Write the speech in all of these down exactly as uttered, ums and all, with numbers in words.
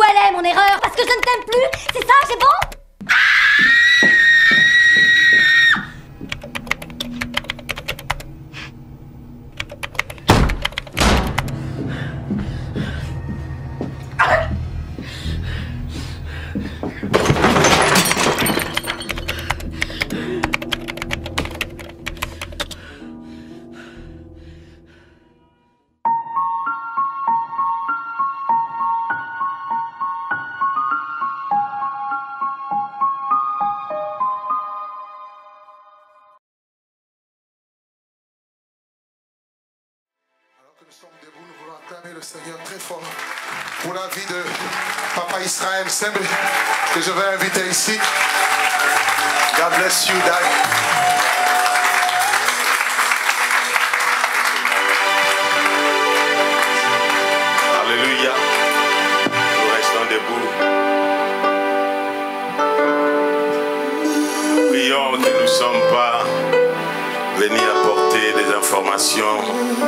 elle est, mon erreur? Parce que je ne t'aime plus? C'est ça, c'est bon? Le Seigneur très fort pour la vie de Papa Israël Semble que je vais inviter ici. God bless you, Dad. Alléluia. Nous restons debout. Prions que nous ne sommes pas venus apporter des informations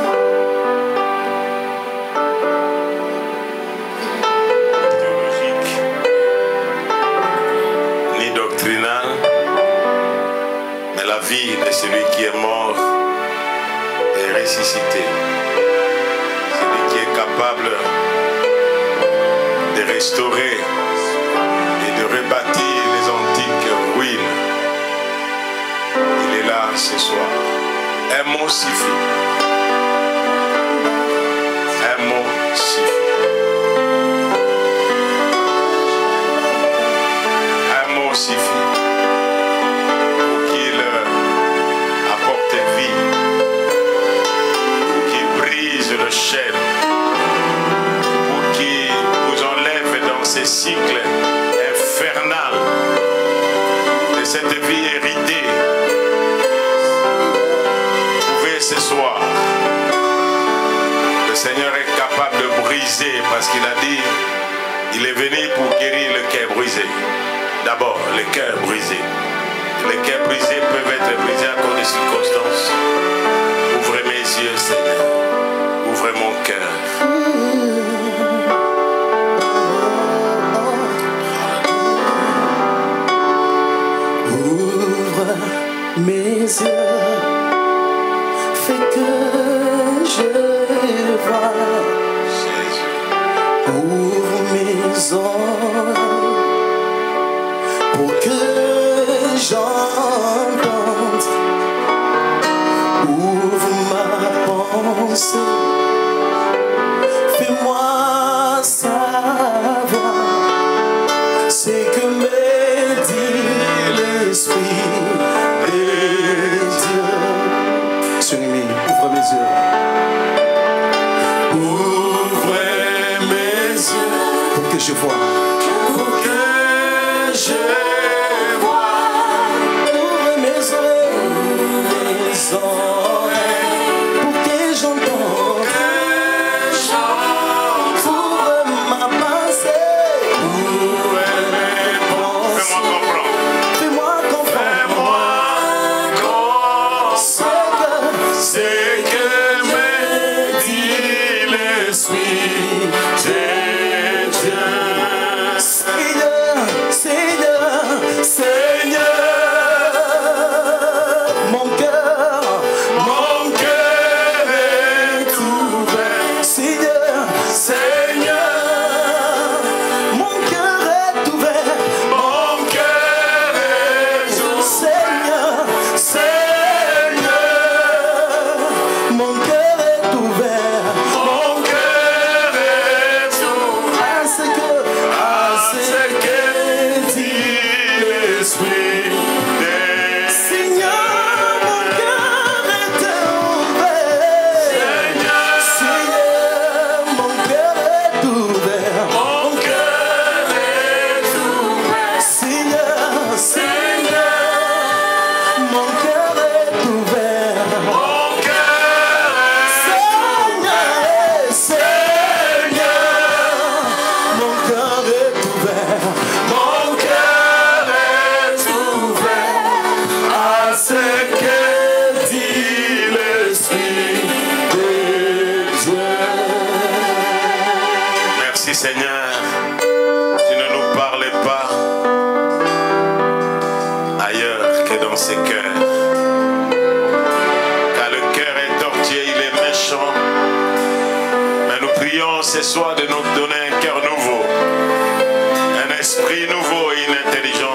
de celui qui est mort et ressuscité, celui qui est capable de restaurer et de rebâtir les antiques ruines. Il est là ce soir. Un mot suffit. Un mot suffit. Un mot suffit. Le chaîne pour qu'il vous enlève dans ces cycles infernaux de cette vie héritée. Vous pouvez ce soir, le Seigneur est capable de briser parce qu'il a dit il est venu pour guérir le cœur brisé. D'abord le cœur brisé. Les cœurs brisés peuvent être brisés à cause des circonstances. Ouvrez mes yeux, Seigneur. Ouvrez mon cœur. Ouvre mes yeux, fais que je vois. Ouvre mes oreilles pour que j'entende. Ouvre ma pensée. Fais-moi savoir ce que me dit l'Esprit de Dieu. Seigneur, ouvre mes yeux. Ouvre mes yeux pour que je vois. Pour que je vois. Ouvre mes oreilles, mes oreilles pour que j'entende. Seigneur, Seigneur,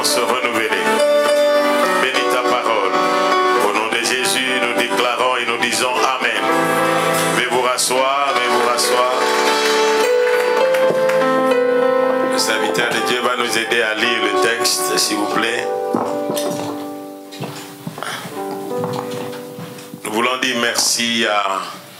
force renouvelée. Bénis ta parole. Au nom de Jésus, nous déclarons et nous disons Amen. Veuillez vous rasseoir, veuillez vous rasseoir. Le serviteur de Dieu va nous aider à lire le texte, s'il vous plaît. Nous voulons dire merci à,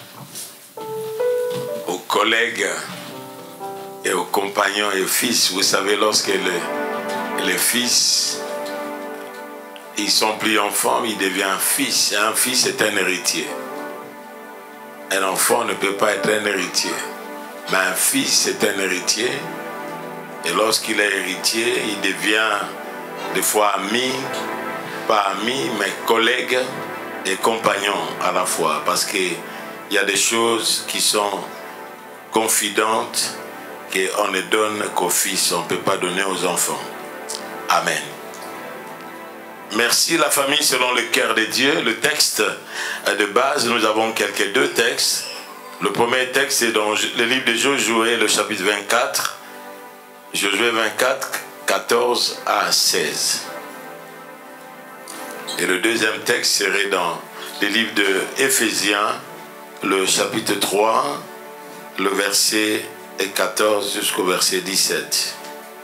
aux collègues et aux compagnons et aux fils. Vous savez, lorsque les, les fils, ils sont plus enfants, ils deviennent un fils. Un fils est un héritier. Un enfant ne peut pas être un héritier. Mais un fils est un héritier. Et lorsqu'il est héritier, il devient des fois ami, pas ami, mais collègue et compagnon à la fois. Parce qu'il y a des choses qui sont confidentes qu'on ne donne qu'aux fils, on ne peut pas donner aux enfants. Amen. Merci la famille selon le cœur de Dieu. Le texte de base, nous avons quelques deux textes. Le premier texte est dans le livre de Josué, le chapitre vingt-quatre. Josué vingt-quatre, quatorze à seize. Et le deuxième texte serait dans le livre de Éphésiens, le chapitre trois, le verset quatorze jusqu'au verset dix-sept.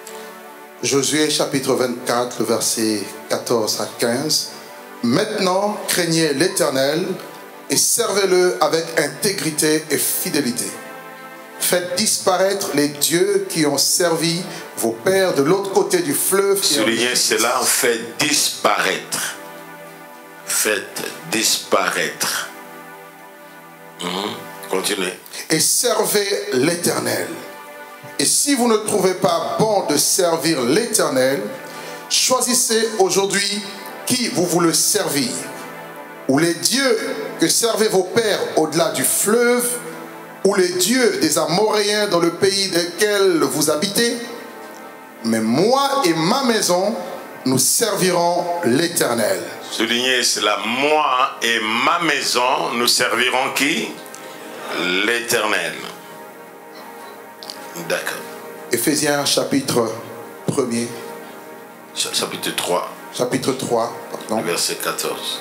Josué chapitre vingt-quatre, le verset quatorze à quinze. Maintenant, craignez l'Éternel et servez-le avec intégrité et fidélité. Faites disparaître les dieux qui ont servi vos pères de l'autre côté du fleuve. Soulignez cela, faites disparaître. Faites disparaître. Mmh. Continuez. Et servez l'Éternel. Et si vous ne trouvez pas bon de servir l'Éternel, choisissez aujourd'hui qui vous voulez servir. Ou les dieux que servaient vos pères au-delà du fleuve, ou les dieux des Amoréens dans le pays desquels vous habitez. Mais moi et ma maison, nous servirons l'Éternel. Soulignez cela, moi et ma maison, nous servirons qui? L'Éternel. D'accord. Éphésiens chapitre premier. Chapitre trois. Chapitre trois, pardon. Verset quatorze.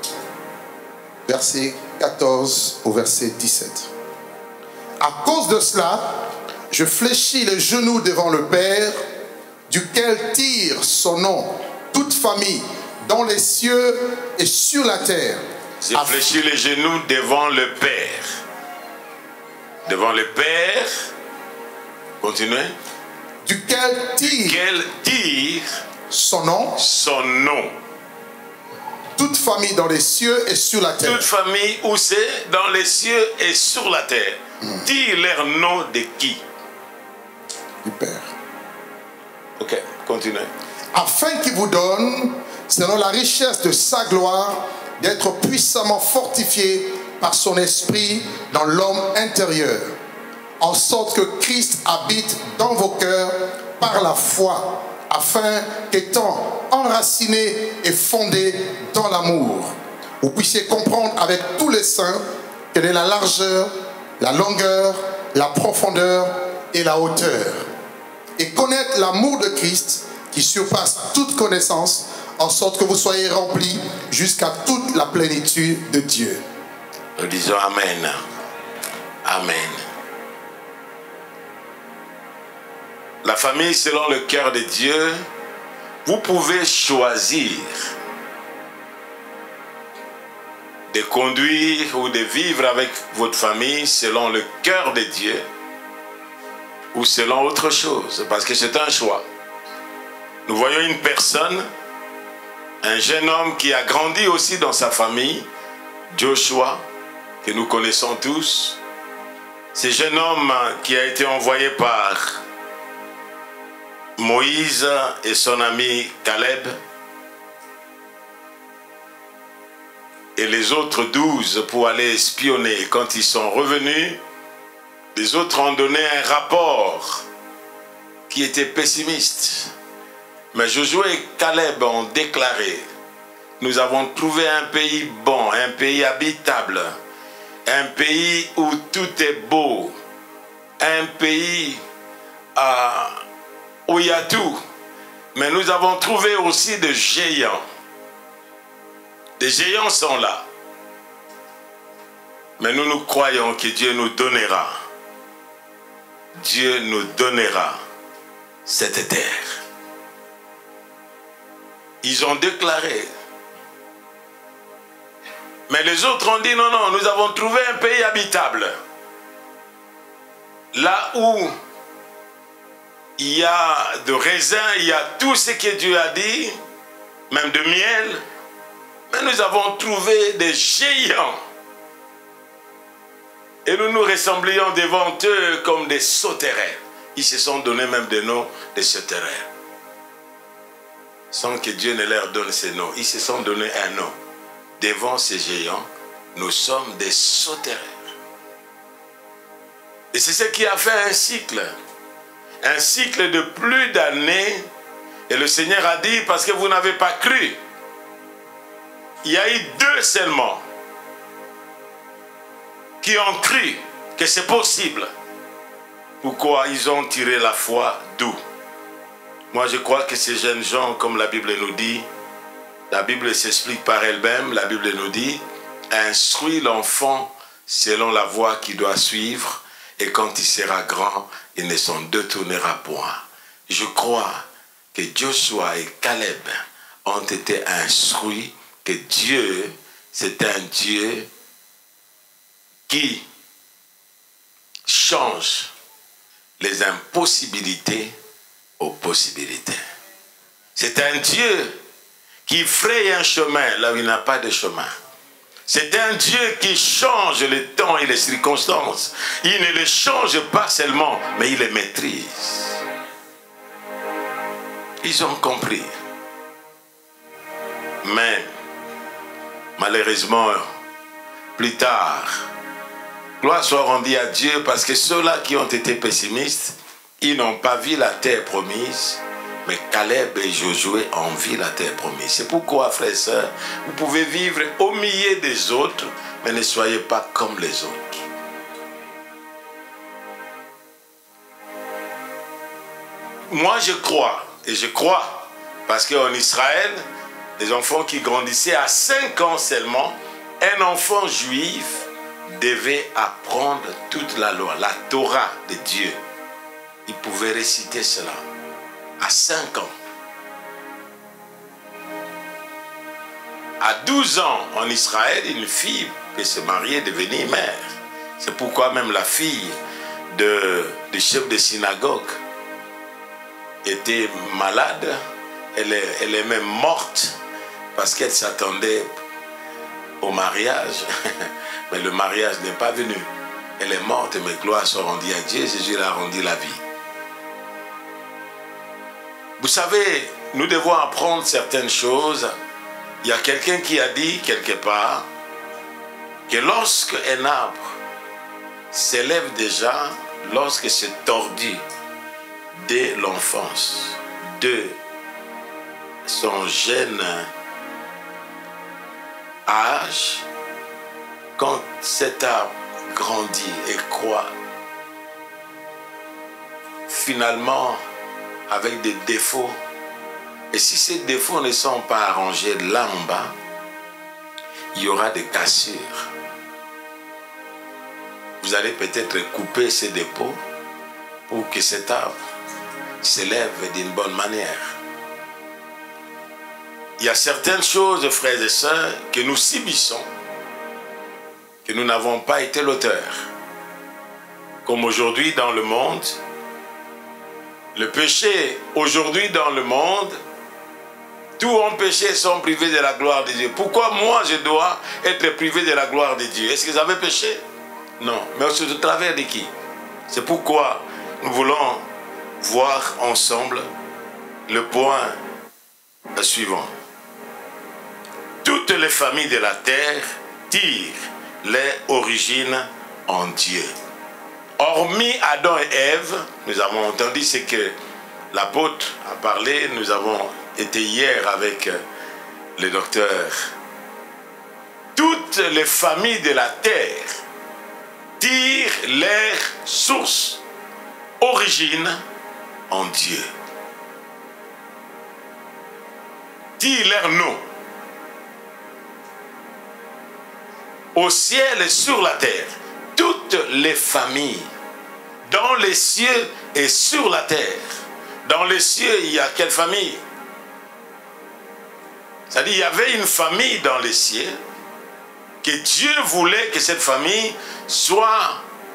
Verset quatorze au verset dix-sept. À cause de cela, je fléchis les genoux devant le Père, duquel tire son nom toute famille dans les cieux et sur la terre. Je fléchis les genoux devant le Père. Devant le Père, continuez. Duquel tire, duquel tire son nom, son nom. Toute famille dans les cieux et sur la terre. Toute famille où c'est dans les cieux et sur la terre. Mmh. Tire leur nom de qui? Du Père. Ok, continuez. Afin qu'il vous donne, selon la richesse de sa gloire, d'être puissamment fortifié par son esprit dans l'homme intérieur, en sorte que Christ habite dans vos cœurs par la foi, afin qu'étant enraciné et fondé dans l'amour, vous puissiez comprendre avec tous les saints quelle est la largeur, la longueur, la profondeur et la hauteur, et connaître l'amour de Christ qui surpasse toute connaissance, en sorte que vous soyez remplis jusqu'à toute la plénitude de Dieu. Nous disons Amen. Amen. La famille selon le cœur de Dieu, vous pouvez choisir de conduire ou de vivre avec votre famille selon le cœur de Dieu ou selon autre chose, parce que c'est un choix. Nous voyons une personne, un jeune homme qui a grandi aussi dans sa famille, Joshua, que nous connaissons tous. Ce jeune homme qui a été envoyé par Moïse et son ami Caleb et les autres douze pour aller espionner. Quand ils sont revenus, les autres ont donné un rapport qui était pessimiste. Mais Josué et Caleb ont déclaré: nous avons trouvé un pays bon, un pays habitable, un pays où tout est beau, un pays euh, où il y a tout. Mais nous avons trouvé aussi des géants. Des géants sont là. Mais nous nous croyons que Dieu nous donnera. Dieu nous donnera cette terre. Ils ont déclaré. Mais les autres ont dit non, non, nous avons trouvé un pays habitable. Là où il y a de raisins, il y a tout ce que Dieu a dit, même de miel. Mais nous avons trouvé des géants. Et nous nous ressemblions devant eux comme des sauterelles. Ils se sont donné même des noms de sauterelles. Sans que Dieu ne leur donne ces noms. Ils se sont donné un nom. Devant ces géants, nous sommes des sauterelles. Et c'est ce qui a fait un cycle. Un cycle de plus d'années. Et le Seigneur a dit, parce que vous n'avez pas cru. Il y a eu deux seulement qui ont cru que c'est possible. Pourquoi? Ils ont tiré la foi d'où? Moi, je crois que ces jeunes gens, comme la Bible nous dit, la Bible s'explique par elle-même, la Bible nous dit, instruis l'enfant selon la voie qu'il doit suivre, et quand il sera grand, il ne s'en détournera point. Je crois que Joshua et Caleb ont été instruits que Dieu, c'est un Dieu qui change les impossibilités aux possibilités. C'est un Dieu qui fraye un chemin là où il n'y a pas de chemin. C'est un Dieu qui change les temps et les circonstances. Il ne les change pas seulement, mais il les maîtrise. Ils ont compris. Mais, malheureusement, plus tard, gloire soit rendue à Dieu, parce que ceux-là qui ont été pessimistes, ils n'ont pas vu la terre promise, mais Caleb et Josué ont vu la terre promise. C'est pourquoi, frères et sœurs, vous pouvez vivre au milieu des autres, mais ne soyez pas comme les autres. Moi, je crois, et je crois, parce qu'en Israël, les enfants qui grandissaient à cinq ans seulement, un enfant juif devait apprendre toute la loi, la Torah de Dieu. Il pouvait réciter cela à cinq ans. À douze ans, en Israël, une fille peut se marier et devenir mère. C'est pourquoi même la fille de, du chef de synagogue était malade. Elle est, elle est même morte parce qu'elle s'attendait au mariage. Mais le mariage n'est pas venu. Elle est morte, mais gloire soit rendue à Dieu. Jésus a rendu la vie. Vous savez, nous devons apprendre certaines choses. Il y a quelqu'un qui a dit quelque part que lorsque un arbre s'élève déjà, lorsque c'est tordu dès l'enfance, de son jeune âge, quand cet arbre grandit et croît, finalement, avec des défauts, et si ces défauts ne sont pas arrangés là en bas, il y aura des cassures. Vous allez peut-être couper ces dépôts pour que cet arbre s'élève d'une bonne manière. Il y a certaines choses, frères et sœurs, que nous subissons, que nous n'avons pas été l'auteur. Comme aujourd'hui dans le monde, le péché aujourd'hui dans le monde, tous ont péché, sont privés de la gloire de Dieu. Pourquoi moi je dois être privé de la gloire de Dieu? Est-ce qu'ils avaient péché? Non. Mais c'est au travers de qui? C'est pourquoi nous voulons voir ensemble le point suivant. Toutes les familles de la terre tirent leur origine en Dieu. Hormis Adam et Ève, nous avons entendu ce que l'apôtre a parlé, nous avons été hier avec le docteur. Toutes les familles de la terre tirent leur source, origine en Dieu. dit leur nom. Au ciel et sur la terre, toutes les familles, dans les cieux et sur la terre. Dans les cieux, il y a quelle famille? C'est-à-dire, il y avait une famille dans les cieux, que Dieu voulait que cette famille soit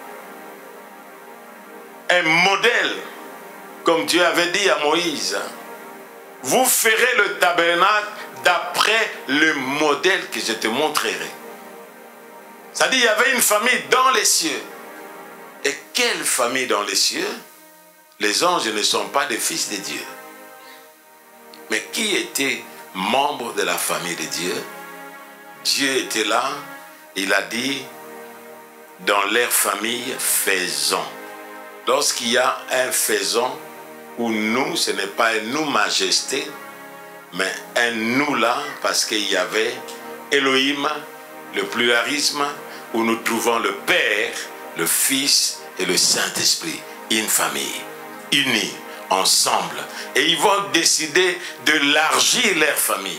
un modèle, comme Dieu avait dit à Moïse. Vous ferez le tabernacle d'après le modèle que je te montrerai. C'est-à-dire, il y avait une famille dans les cieux. Et quelle famille dans les cieux? Les anges ne sont pas des fils de Dieu. Mais qui était membre de la famille de Dieu? Dieu était là, il a dit, dans leur famille, faisons. Lorsqu'il y a un faisons, où nous, ce n'est pas un nous majesté, mais un nous là, parce qu'il y avait Elohim, le pluralisme, où nous trouvons le Père, le Fils et le Saint-Esprit, une famille, unie, ensemble. Et ils vont décider de élargir leur famille.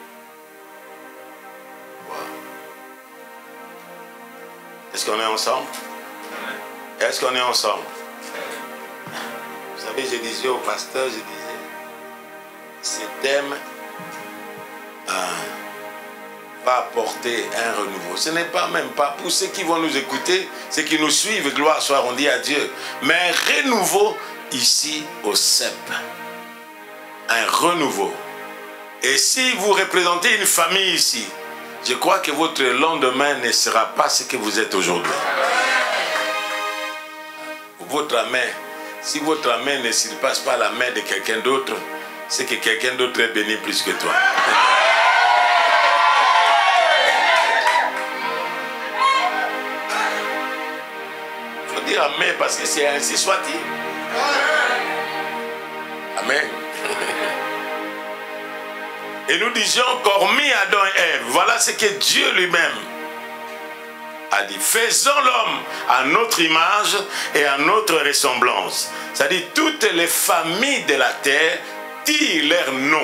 Wow. Est-ce qu'on est ensemble? Est-ce qu'on est ensemble? Vous savez, je disais au pasteur, je disais, ce thème euh, va apporter un renouveau. Ce n'est pas même pas pour ceux qui vont nous écouter, ceux qui nous suivent, gloire soit rendue à Dieu, mais un renouveau ici au C E P. Un renouveau. Et si vous représentez une famille ici, je crois que votre lendemain ne sera pas ce que vous êtes aujourd'hui. Votre main, si votre main ne surpasse pas la main de quelqu'un d'autre, c'est que quelqu'un d'autre est béni plus que toi. Il faut dire amen parce que c'est ainsi soit-il. Amen. Et nous disions qu'hormis Adam et Ève, voilà ce que Dieu lui-même a dit. Faisons l'homme à notre image et à notre ressemblance. C'est-à-dire toutes les familles de la terre tirent leur nom.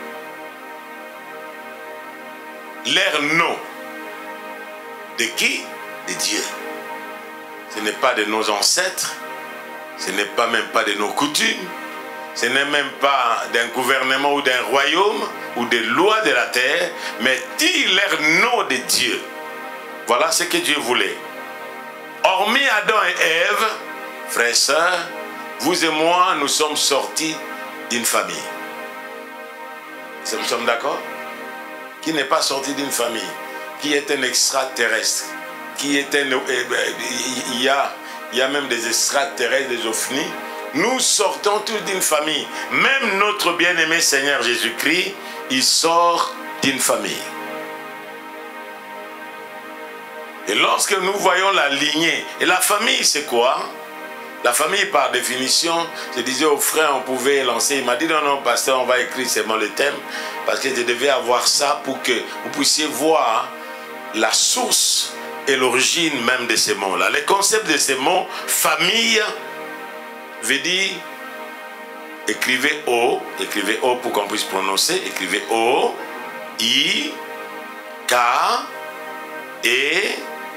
Leur nom. De qui? De Dieu. Ce n'est pas de nos ancêtres. Ce n'est pas même pas de nos coutumes. Ce n'est même pas d'un gouvernement ou d'un royaume ou des lois de la terre, mais tirent leur nom de Dieu. Voilà ce que Dieu voulait. Hormis Adam et Ève, frères et sœurs, vous et moi, nous sommes sortis d'une famille. Nous sommes d'accord? Qui n'est pas sorti d'une famille? Qui est un extraterrestre? Qui est un... Il y a, il y a même des extraterrestres, des ovnis. Nous sortons tous d'une famille. Même notre bien-aimé Seigneur Jésus-Christ, il sort d'une famille. Et lorsque nous voyons la lignée, et la famille c'est quoi? La famille par définition, je disais au frère, on pouvait lancer, il m'a dit non, non, pasteur, on va écrire seulement le thème, parce que je devais avoir ça pour que vous puissiez voir la source et l'origine même de ces mots-là. Le concept de ces mots, famille, veut dire, écrivez O, écrivez O pour qu'on puisse prononcer, écrivez O, I, K, E,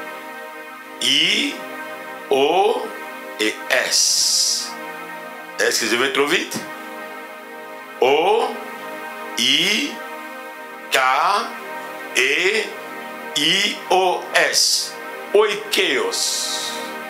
I, O et S. Est-ce que je vais trop vite? O, I, K, E, I, O, S. Oikeos.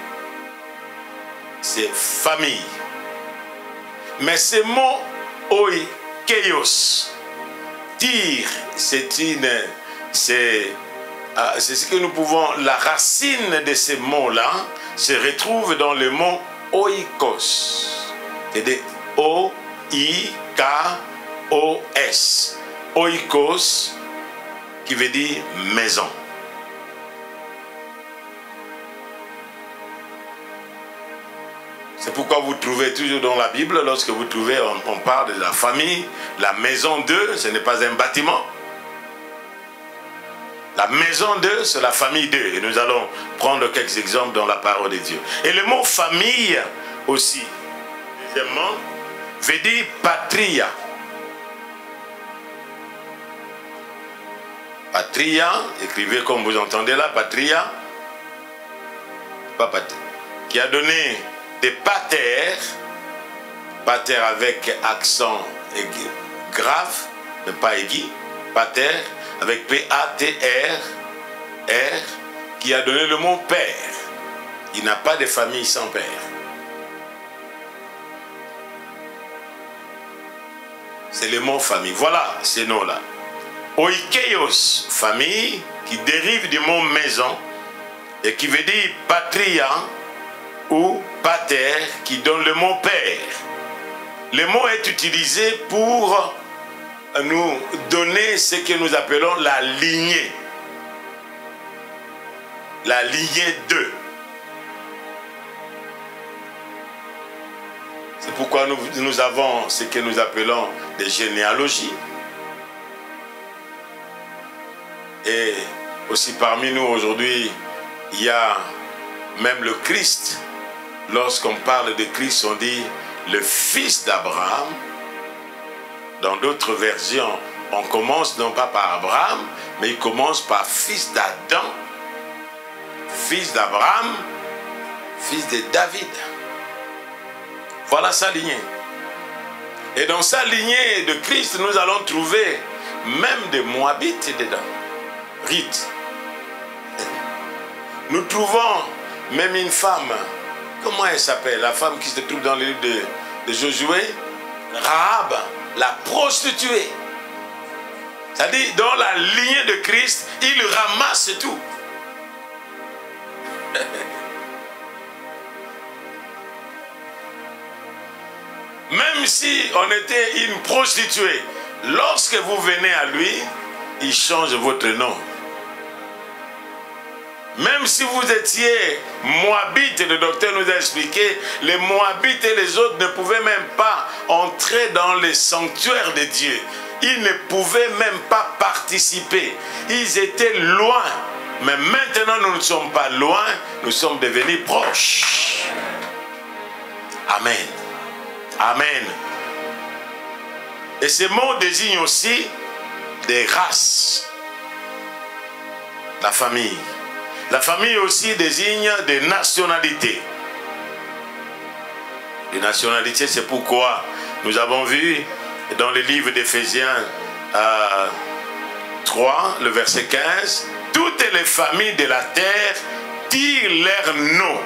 C'est famille. Mais ce mot oikeos, dire, c'est une, c'est, euh, c'est ce que nous pouvons, la racine de ces mots-là se retrouve dans le mot oikos. C'est-à-dire O, I, K, O, S. Oikos, qui veut dire maison. C'est pourquoi vous trouvez toujours dans la Bible, lorsque vous trouvez, on, on parle de la famille, la maison d'eux, ce n'est pas un bâtiment. La maison d'eux, c'est la famille d'eux. Et nous allons prendre quelques exemples dans la parole de Dieu. Et le mot famille aussi, deuxièmement, veut dire patria. Patria, écrivez comme vous entendez là, patria, pas patria, qui a donné des pater, pater avec accent aigu, grave, mais pas aigu, pater, avec P A T R, R, qui a donné le mot père. Il n'a pas de famille sans père. C'est le mot famille. Voilà ces noms-là. Oikeios, famille, qui dérive du mot maison et qui veut dire patria ou pater, qui donne le mot père. Le mot est utilisé pour nous donner ce que nous appelons la lignée. La lignée deux. C'est pourquoi nous, nous avons ce que nous appelons des généalogies. Et aussi parmi nous aujourd'hui, il y a même le Christ. Lorsqu'on parle de Christ, on dit le fils d'Abraham. Dans d'autres versions, on commence non pas par Abraham, mais il commence par fils d'Adam, fils d'Abraham, fils de David. Voilà sa lignée. Et dans sa lignée de Christ, nous allons trouver même des Moabites dedans. Rite. Nous trouvons même une femme, comment elle s'appelle? La femme qui se trouve dans le livre de, de Josué, Rahab, la prostituée. C'est-à-dire, dans la lignée de Christ, il ramasse tout. Même si on était une prostituée, lorsque vous venez à lui, il change votre nom. Même si vous étiez Moabite, le docteur nous a expliqué, les Moabites et les autres ne pouvaient même pas entrer dans les sanctuaires de Dieu. Ils ne pouvaient même pas participer. Ils étaient loin. Mais maintenant, nous ne sommes pas loin, nous sommes devenus proches. Amen. Amen. Et ce mot désigne aussi des races. La famille. La famille aussi désigne des nationalités. Les nationalités, c'est pourquoi nous avons vu dans le livre d'Éphésiens euh, trois, le verset quinze, toutes les familles de la terre tirent leur nom.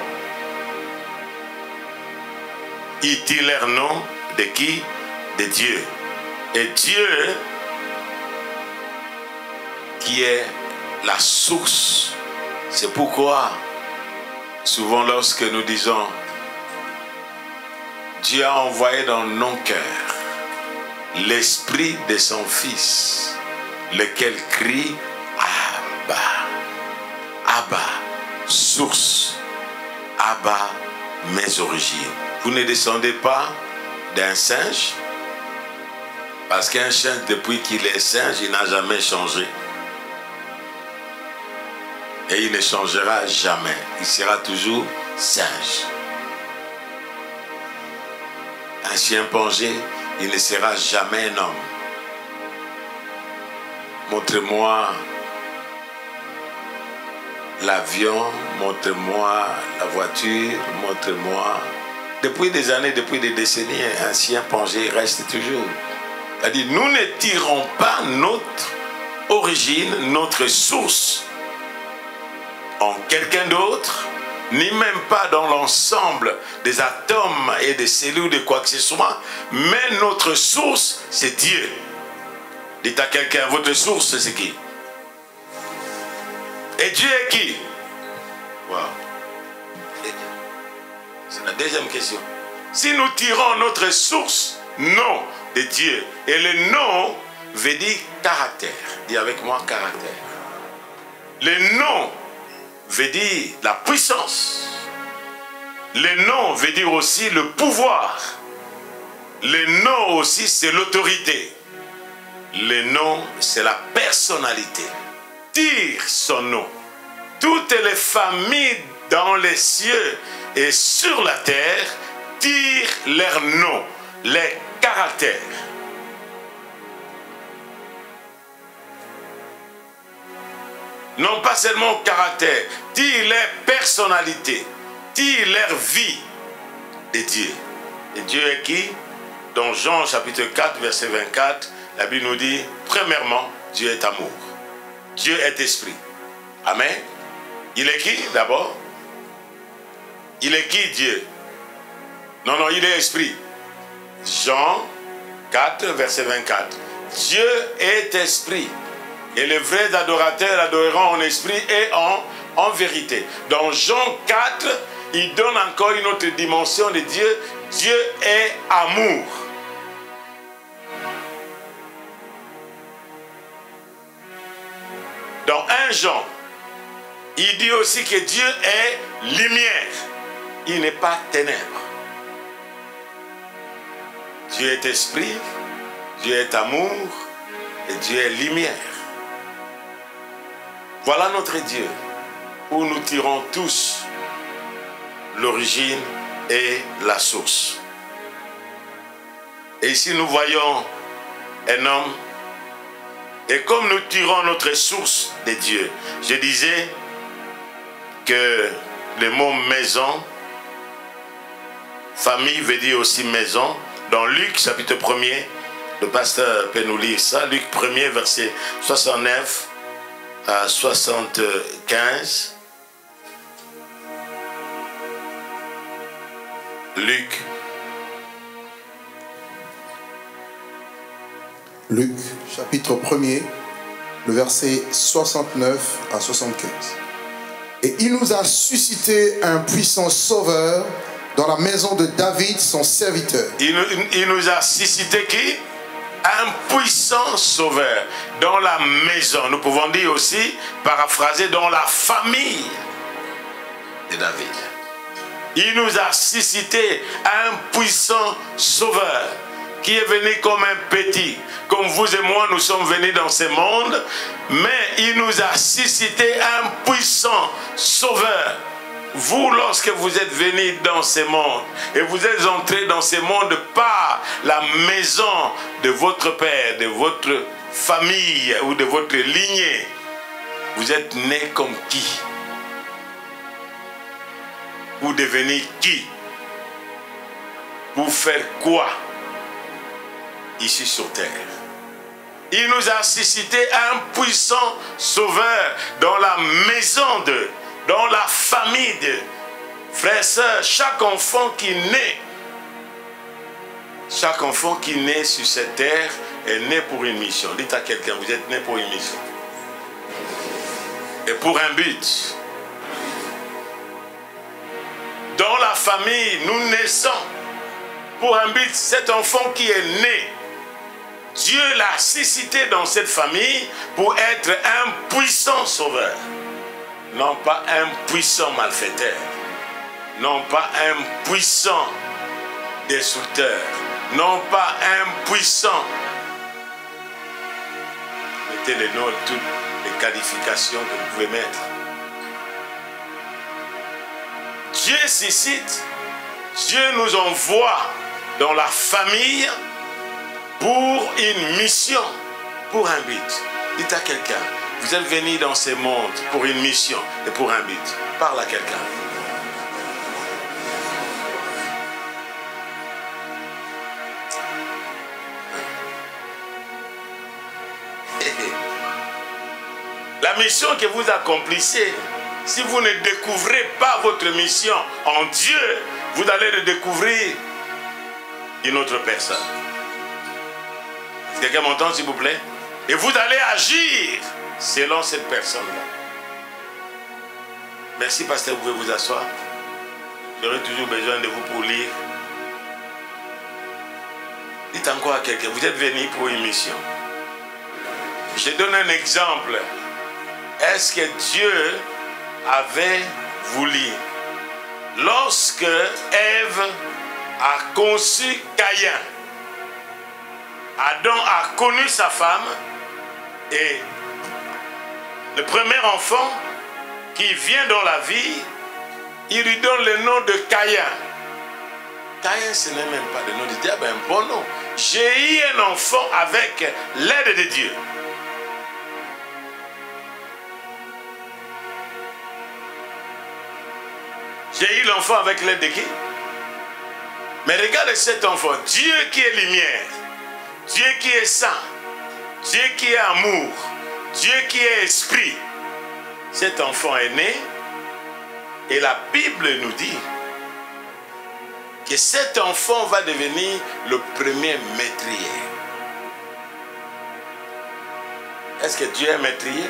Ils tirent leur nom de qui? De Dieu. Et Dieu, qui est la source. C'est pourquoi, souvent lorsque nous disons, Dieu a envoyé dans nos cœurs l'esprit de son Fils, lequel crie Abba. Abba, source. Abba, mes origines. Vous ne descendez pas d'un singe, parce qu'un singe, depuis qu'il est singe, il n'a jamais changé. Et il ne changera jamais. Il sera toujours singe. Un chimpanzé, il ne sera jamais un homme. Montre-moi l'avion, montre-moi la voiture, montre-moi. Depuis des années, depuis des décennies, un chimpanzé reste toujours. C'est-à-dire, nous ne tirons pas notre origine, notre source en quelqu'un d'autre, ni même pas dans l'ensemble des atomes et des cellules de quoi que ce soit, mais notre source, c'est Dieu. Dites à quelqu'un, votre source, c'est qui? Et Dieu est qui? Wow. C'est la deuxième question. Si nous tirons notre source, nom de Dieu, et le nom veut dire caractère. Dis avec moi, caractère. Le nom veut dire la puissance. Le nom veut dire aussi le pouvoir. Le nom aussi, c'est l'autorité. Le nom, c'est la personnalité. Tire son nom. Toutes les familles dans les cieux et sur la terre tirent leur nom, les caractères. Non pas seulement caractère, dire leur personnalité, dire leur vie de Dieu. Et Dieu est qui? Dans Jean chapitre quatre, verset vingt-quatre, la Bible nous dit, premièrement, Dieu est amour. Dieu est esprit. Amen. Il est qui d'abord? Il est qui Dieu? Non, non, il est esprit. Jean quatre, verset vingt-quatre. Dieu est esprit. Et les vrais adorateurs adoreront en esprit et en, en vérité. Dans Jean quatre, il donne encore une autre dimension de Dieu. Dieu est amour. Dans un Jean, il dit aussi que Dieu est lumière. Il n'est pas ténèbres. Dieu est esprit, Dieu est amour et Dieu est lumière. Voilà notre Dieu, où nous tirons tous l'origine et la source. Et ici nous voyons un homme, et comme nous tirons notre source de Dieu, je disais que le mot maison, famille veut dire aussi maison. Dans Luc chapitre premier, le pasteur peut nous lire ça, Luc premier verset soixante-neuf à soixante-quinze. Luc. Luc chapitre premier, le verset soixante-neuf à soixante-quinze. Et il nous a suscité un puissant sauveur dans la maison de David, son serviteur. Il nous, il nous a suscité qui? Un puissant sauveur dans la maison. Nous pouvons dire aussi, paraphraser, dans la famille de David. Il nous a suscité un puissant sauveur qui est venu comme un petit. Comme vous et moi, nous sommes venus dans ce monde, mais il nous a suscité un puissant sauveur. Vous, lorsque vous êtes venus dans ce monde et vous êtes entrés dans ce monde par la maison de votre père, de votre famille ou de votre lignée, vous êtes nés comme qui? Pour devenir qui? Pour faire quoi ici sur terre? Il nous a suscité un puissant sauveur dans la maison de, dans la famille de frères et sœurs. Chaque enfant qui naît, chaque enfant qui naît sur cette terre est né pour une mission. Dites à quelqu'un, vous êtes né pour une mission. Et pour un but. Dans la famille, nous naissons pour un but. Cet enfant qui est né, Dieu l'a suscité dans cette famille pour être un puissant sauveur. Non pas un puissant malfaiteur. Non pas un puissant destructeur. Non pas un puissant. Mettez les noms, toutes les qualifications que vous pouvez mettre. Dieu suscite, Dieu nous envoie dans la famille pour une mission, pour un but. Dites à quelqu'un, vous êtes venu dans ce monde pour une mission et pour un but. Parle à quelqu'un. La mission que vous accomplissez, si vous ne découvrez pas votre mission en Dieu, vous allez le découvrir une autre personne. Est-ce que quelqu'un m'entend, s'il vous plaît? Et vous allez agir selon cette personne-là. Merci, pasteur, vous pouvez vous asseoir. J'aurai toujours besoin de vous pour lire. Dites encore à quelqu'un, vous êtes venu pour une mission. Je donne un exemple. Est-ce que Dieu avait voulu, lorsque Ève a conçu Caïn, Adam a connu sa femme et le premier enfant qui vient dans la vie, il lui donne le nom de Caïn. Caïn, ce n'est même pas le nom de Dieu, mais un bon nom. J'ai eu un enfant avec l'aide de Dieu. J'ai eu l'enfant avec l'aide de qui? Mais regarde cet enfant. Dieu qui est lumière. Dieu qui est saint. Dieu qui est amour. Dieu qui est esprit. Cet enfant est né. Et la Bible nous dit que cet enfant va devenir le premier maîtrier. Est-ce que Dieu est maîtrier?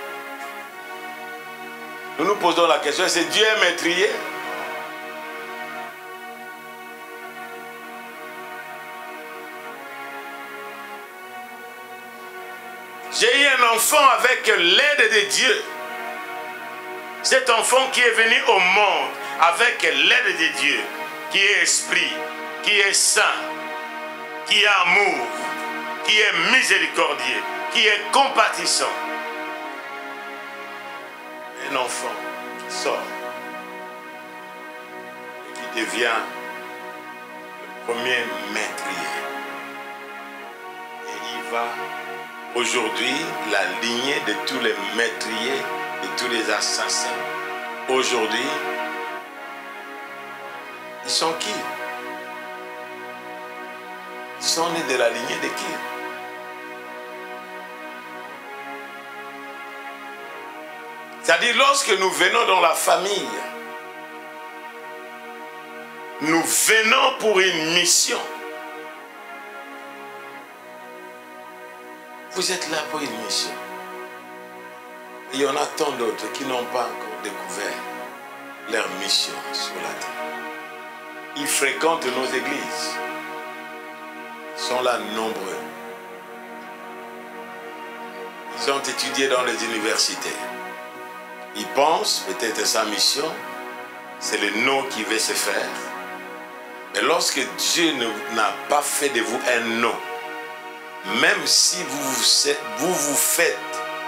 Nous nous posons la question, est-ce que Dieu est maîtrier? J'ai eu un enfant avec l'aide de Dieu. Cet enfant qui est venu au monde avec l'aide de Dieu, qui est esprit, qui est saint, qui est amour, qui est miséricordieux, qui est compatissant. Un enfant qui sort et qui devient le premier maîtrier. Et il va aujourd'hui la lignée de tous les maîtriers, de tous les assassins. Aujourd'hui, ils sont qui? Ils sont nés de la lignée de qui? C'est-à-dire, lorsque nous venons dans la famille, nous venons pour une mission. Vous êtes là pour une mission. Il y en a tant d'autres qui n'ont pas encore découvert leur mission sur la terre. Ils fréquentent nos églises. Ils sont là nombreux. Ils ont étudié dans les universités. Ils pensent peut-être sa mission, c'est le nom qui veut se faire. Mais lorsque Dieu n'a pas fait de vous un nom, même si vous vous, vous faites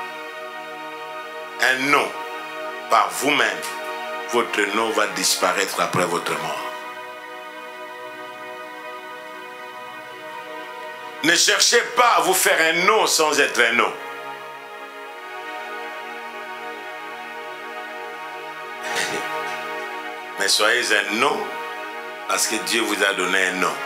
un nom par vous-même, votre nom va disparaître après votre mort. Ne cherchez pas à vous faire un nom sans être un nom. Mais soyez un nom parce que Dieu vous a donné un nom.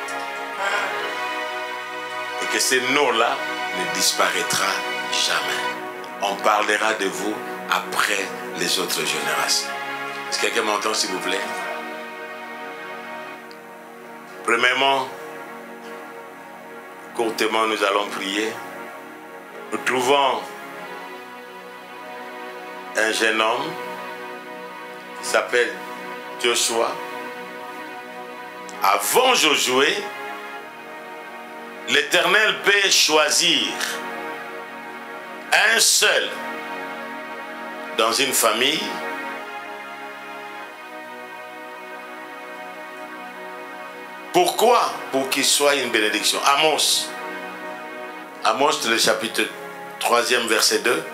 Et que ce nom-là ne disparaîtra jamais. On parlera de vous après les autres générations. Est-ce que quelqu'un m'entend, s'il vous plaît? Premièrement, courtement, nous allons prier. Nous trouvons un jeune homme qui s'appelle Joshua. Avant Josué, l'Éternel peut choisir un seul dans une famille Pourquoi? Pour qu'il soit une bénédiction. Amos. Amos, le chapitre troisième, verset deux.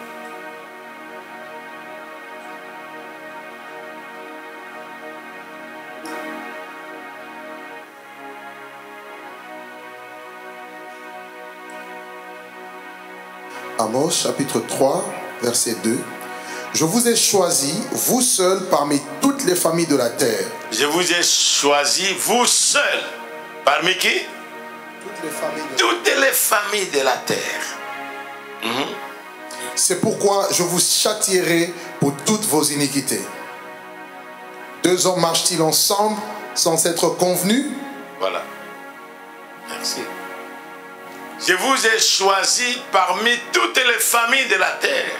Amos, chapitre trois, verset deux. Je vous ai choisi, vous seuls, parmi toutes les familles de la terre. Je vous ai choisi, vous seuls. Parmi qui? Toutes les familles de, toutes les familles de la terre. Mm-hmm. C'est pourquoi je vous châtierai pour toutes vos iniquités. Deux hommes marchent-ils ensemble sans être convenus? Voilà. Merci. Je vous ai choisi parmi toutes les familles de la terre.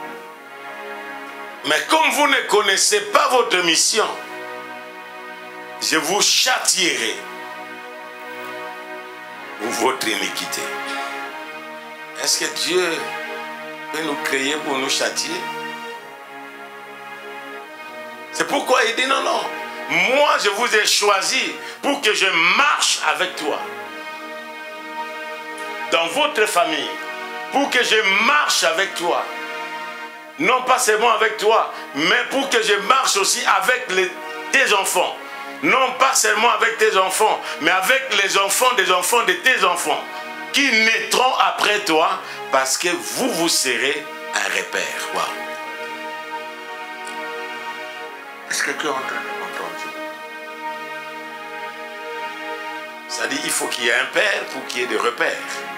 Mais comme vous ne connaissez pas votre mission, je vous châtierai pour votre iniquité. Est-ce que Dieu peut nous créer pour nous châtier? C'est pourquoi il dit non, non. Moi, je vous ai choisi pour que je marche avec toi. Dans votre famille. Pour que je marche avec toi. Non pas seulement avec toi, mais pour que je marche aussi avec les, tes enfants. Non pas seulement avec tes enfants, mais avec les enfants des enfants de tes enfants. Qui naîtront après toi, parce que vous, vous serez un repère. Wow. Est-ce que quelqu'un entend? C'est-à-dire qu'il faut qu'il y ait un père pour qu'il y ait des repères.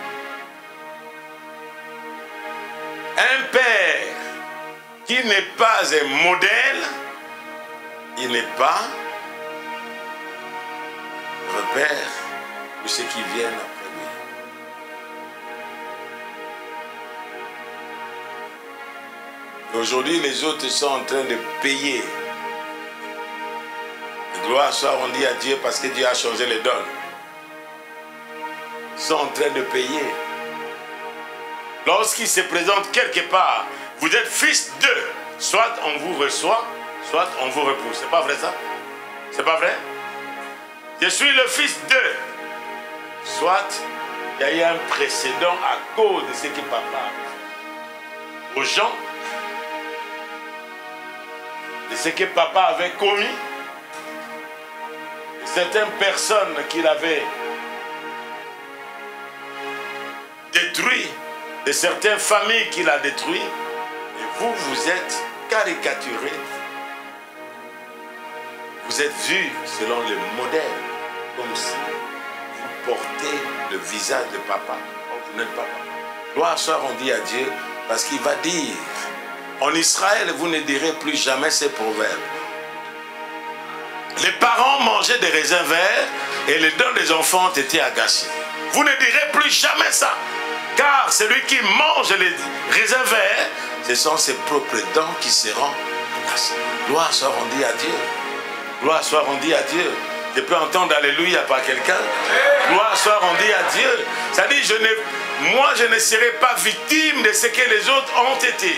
Un père qui n'est pas un modèle, il n'est pas repère de ceux qui viennent après lui. Aujourd'hui, les autres sont en train de payer. Et gloire soit rendue à Dieu parce que Dieu a changé les donnes. Ils sont en train de payer. Lorsqu'il se présente quelque part, vous êtes fils d'eux. Soit on vous reçoit, soit on vous repousse. C'est pas vrai ça? C'est pas vrai? Je suis le fils d'eux. Soit il y a eu un précédent à cause de ce que papa a fait aux gens, de ce que papa avait commis, de certaines personnes qu'il avait détruites, de certaines familles qu'il a détruites, et vous, vous êtes caricaturés. Vous êtes vus selon le modèle, comme si vous portez le visage de papa. Oh, vous n'êtes pas papa. Gloire soit rendue à Dieu, parce qu'il va dire, en Israël, vous ne direz plus jamais ces proverbes. Les parents mangeaient des raisins verts et les dents des enfants ont été agacées. Vous ne direz plus jamais ça. Car celui qui mange les raisins verts, ce sont ses propres dents qui seront agacées. Gloire soit rendue à Dieu. Gloire soit rendue à Dieu. Je peux entendre alléluia par quelqu'un. Gloire soit rendue à Dieu. C'est-à-dire, je ne, moi, je ne serai pas victime de ce que les autres ont été.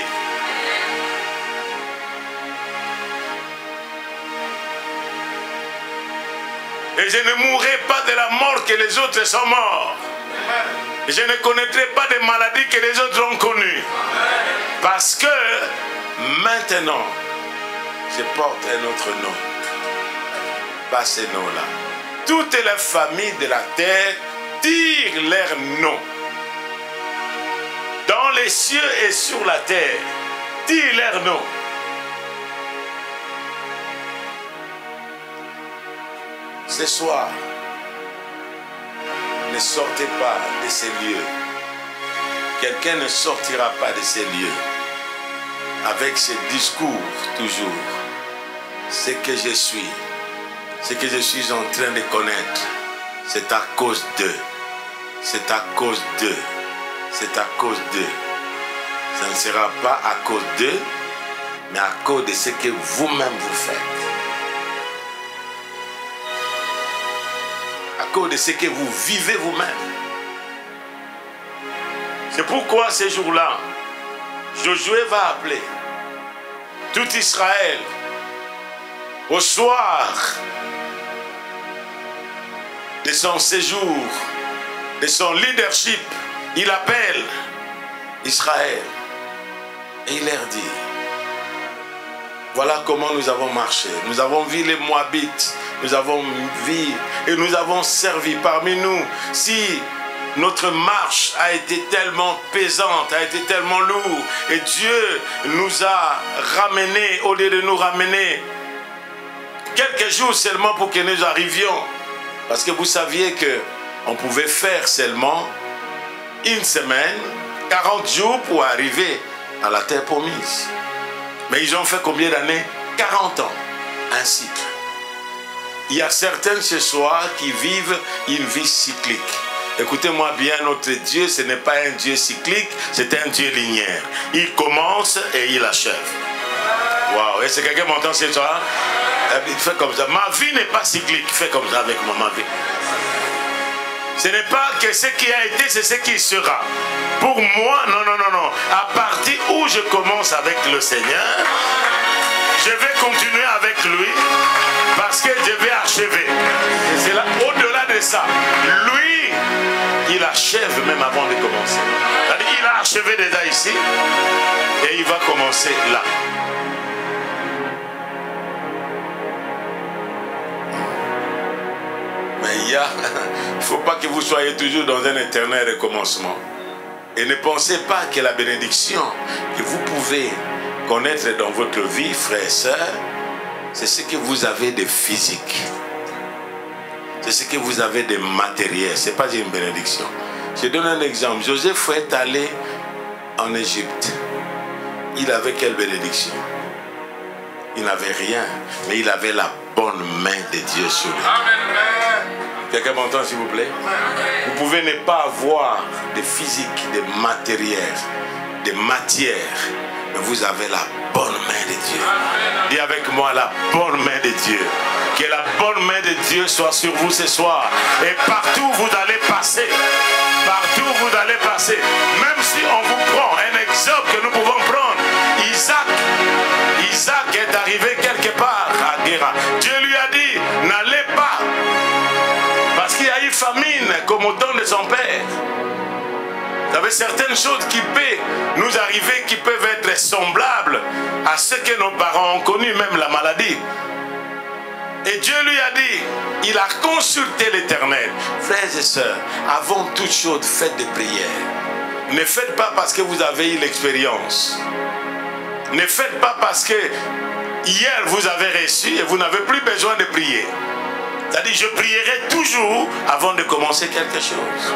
Et je ne mourrai pas de la mort que les autres sont morts. Et je ne connaîtrai pas de maladies que les autres ont connues. Parce que maintenant, je porte un autre nom. Pas ce nom-là. Toutes les familles de la terre tirent leur nom. Dans les cieux et sur la terre, tirent leur nom. Ce soir, ne sortez pas de ces lieux. Quelqu'un ne sortira pas de ces lieux avec ce discours toujours. Ce que je suis, ce que je suis en train de connaître, c'est à cause d'eux. C'est à cause d'eux. C'est à cause d'eux. Ça ne sera pas à cause d'eux, mais à cause de ce que vous-même vous faites. À cause de ce que vous vivez vous-même. C'est pourquoi ces jours-là, Josué va appeler tout Israël au soir de son séjour, de son leadership. Il appelle Israël et il leur dit, voilà comment nous avons marché. Nous avons vu les Moabites. Nous avons vu et nous avons servi parmi nous. Si notre marche a été tellement pesante, a été tellement lourde, et Dieu nous a ramenés, au lieu de nous ramener quelques jours seulement pour que nous arrivions. Parce que vous saviez qu'on pouvait faire seulement une semaine, quarante jours pour arriver à la terre promise. Mais ils ont fait combien d'années? quarante ans, un cycle. Il y a certains ce soir qui vivent une vie cyclique. Écoutez-moi bien, notre Dieu, ce n'est pas un Dieu cyclique, c'est un Dieu linéaire. Il commence et il achève. Waouh, est-ce que quelqu'un m'entend ce soir? Il fait comme ça. Ma vie n'est pas cyclique, fais comme ça avec moi, ma vie. Ce n'est pas que ce qui a été, c'est ce qui sera. Pour moi, non, non, non, non. À partir où je commence avec le Seigneur, je vais continuer avec lui parce que je vais achever. Et c'est là, au-delà de ça, lui, il achève même avant de commencer. C'est-à-dire, il a achevé déjà ici et il va commencer là. Mais il y a, il ne faut pas que vous soyez toujours dans un éternel recommencement. Et ne pensez pas que la bénédiction que vous pouvez connaître dans votre vie, frères et sœurs, c'est ce que vous avez de physique. c'est ce que vous avez de matériel. Ce n'est pas une bénédiction. Je donne un exemple. Joseph est allé en Égypte. Il avait quelle bénédiction? Il n'avait rien, mais il avait la bonne main de Dieu sur lui. Quelqu'un m'entend, s'il vous plaît? Vous pouvez ne pas avoir de physique, de matériel, de matière, mais vous avez la bonne main de Dieu. Dis avec moi, la bonne main de Dieu. Que la bonne main de Dieu soit sur vous ce soir. Et partout où vous allez passer, partout où vous allez passer, même si on vous prend un exemple que nous pouvons prendre, Isaac, Isaac est arrivé quelque part à Guéra. Dieu lui a dit, n'allez pas, parce qu'il y a eu famine comme au temps de son père. Vous avez certaines choses qui peuvent nous arriver, qui peuvent être semblables à ce que nos parents ont connu, même la maladie. Et Dieu lui a dit, il a consulté l'Éternel. Frères et sœurs, avant toute chose, faites des prières. Ne faites pas parce que vous avez eu l'expérience. Ne faites pas parce que hier vous avez reçu et vous n'avez plus besoin de prier. C'est-à-dire, je prierai toujours avant de commencer quelque chose.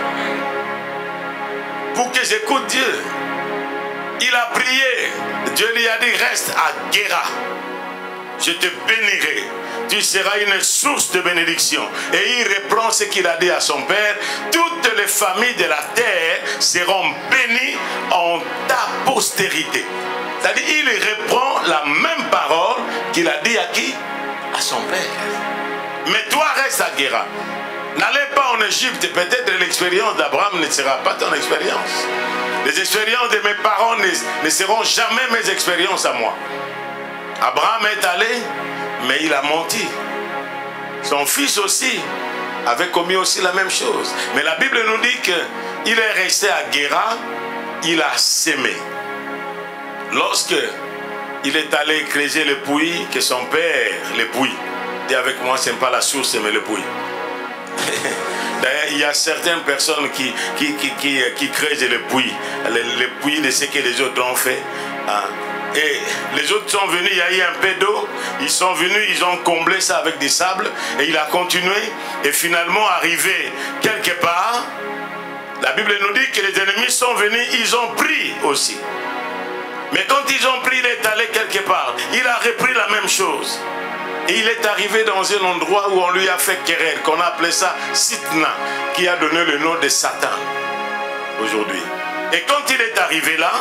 Pour que j'écoute Dieu. Il a prié. Dieu lui a dit, reste à Guéra. Je te bénirai. Tu seras une source de bénédiction. Et il reprend ce qu'il a dit à son père. Toutes les familles de la terre seront bénies en ta postérité. C'est-à-dire, il reprend la même parole qu'il a dit à qui? À son père. Mais toi, reste à Guéra. N'allez pas en Égypte. Peut-être l'expérience d'Abraham ne sera pas ton expérience. Les expériences de mes parents ne, ne seront jamais mes expériences à moi. Abraham est allé, mais il a menti. Son fils aussi avait commis aussi la même chose. Mais la Bible nous dit qu'il est resté à Guéra, il a sémé. Lorsque il est allé creuser le puits, que son père, le puits, dit avec moi, ce n'est pas la source, mais le puits. D'ailleurs, il y a certaines personnes qui, qui, qui, qui, qui creusent le puits, le, le puits de ce que les autres ont fait. Hein. Et les autres sont venus, il y a eu un peu d'eau, ils sont venus, ils ont comblé ça avec du sable, et il a continué, et finalement arrivé quelque part, la Bible nous dit que les ennemis sont venus, ils ont pris aussi. Mais quand ils ont pris, il est allé quelque part, il a repris la même chose. Et il est arrivé dans un endroit où on lui a fait querelle, qu'on a appelé ça Sitna, qui a donné le nom de Satan aujourd'hui. Et quand il est arrivé là,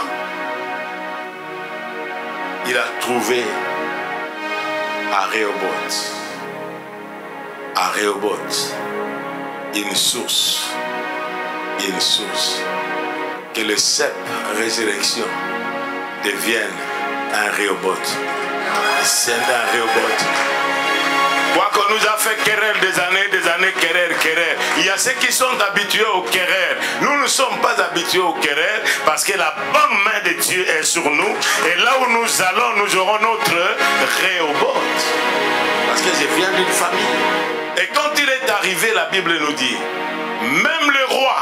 il a trouvé à Rehoboth, à Rehoboth, une source, une source, que le cep résurrection devienne un Rehoboth. C'est un Rehoboth. Quoi qu'on nous a fait querelle des années, des années, querelle, querelle. Il y a ceux qui sont habitués aux querelles. Nous ne sommes pas habitués aux querelles parce que la bonne main de Dieu est sur nous. Et là où nous allons, nous aurons notre Rehoboth. Parce que je viens d'une famille. Et quand il est arrivé, la Bible nous dit, même le roi,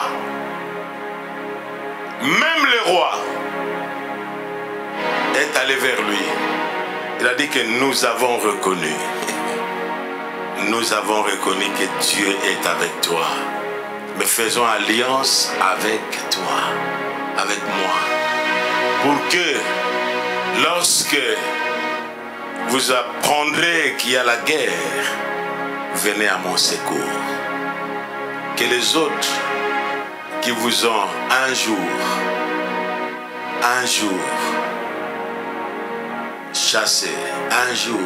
même le roi est allé vers lui. Il a dit que nous avons reconnu. Nous avons reconnu que Dieu est avec toi. Mais faisons alliance avec toi, avec moi. Pour que lorsque vous apprendrez qu'il y a la guerre, venez à mon secours. Que les autres qui vous ont un jour, un jour, chassé, un jour,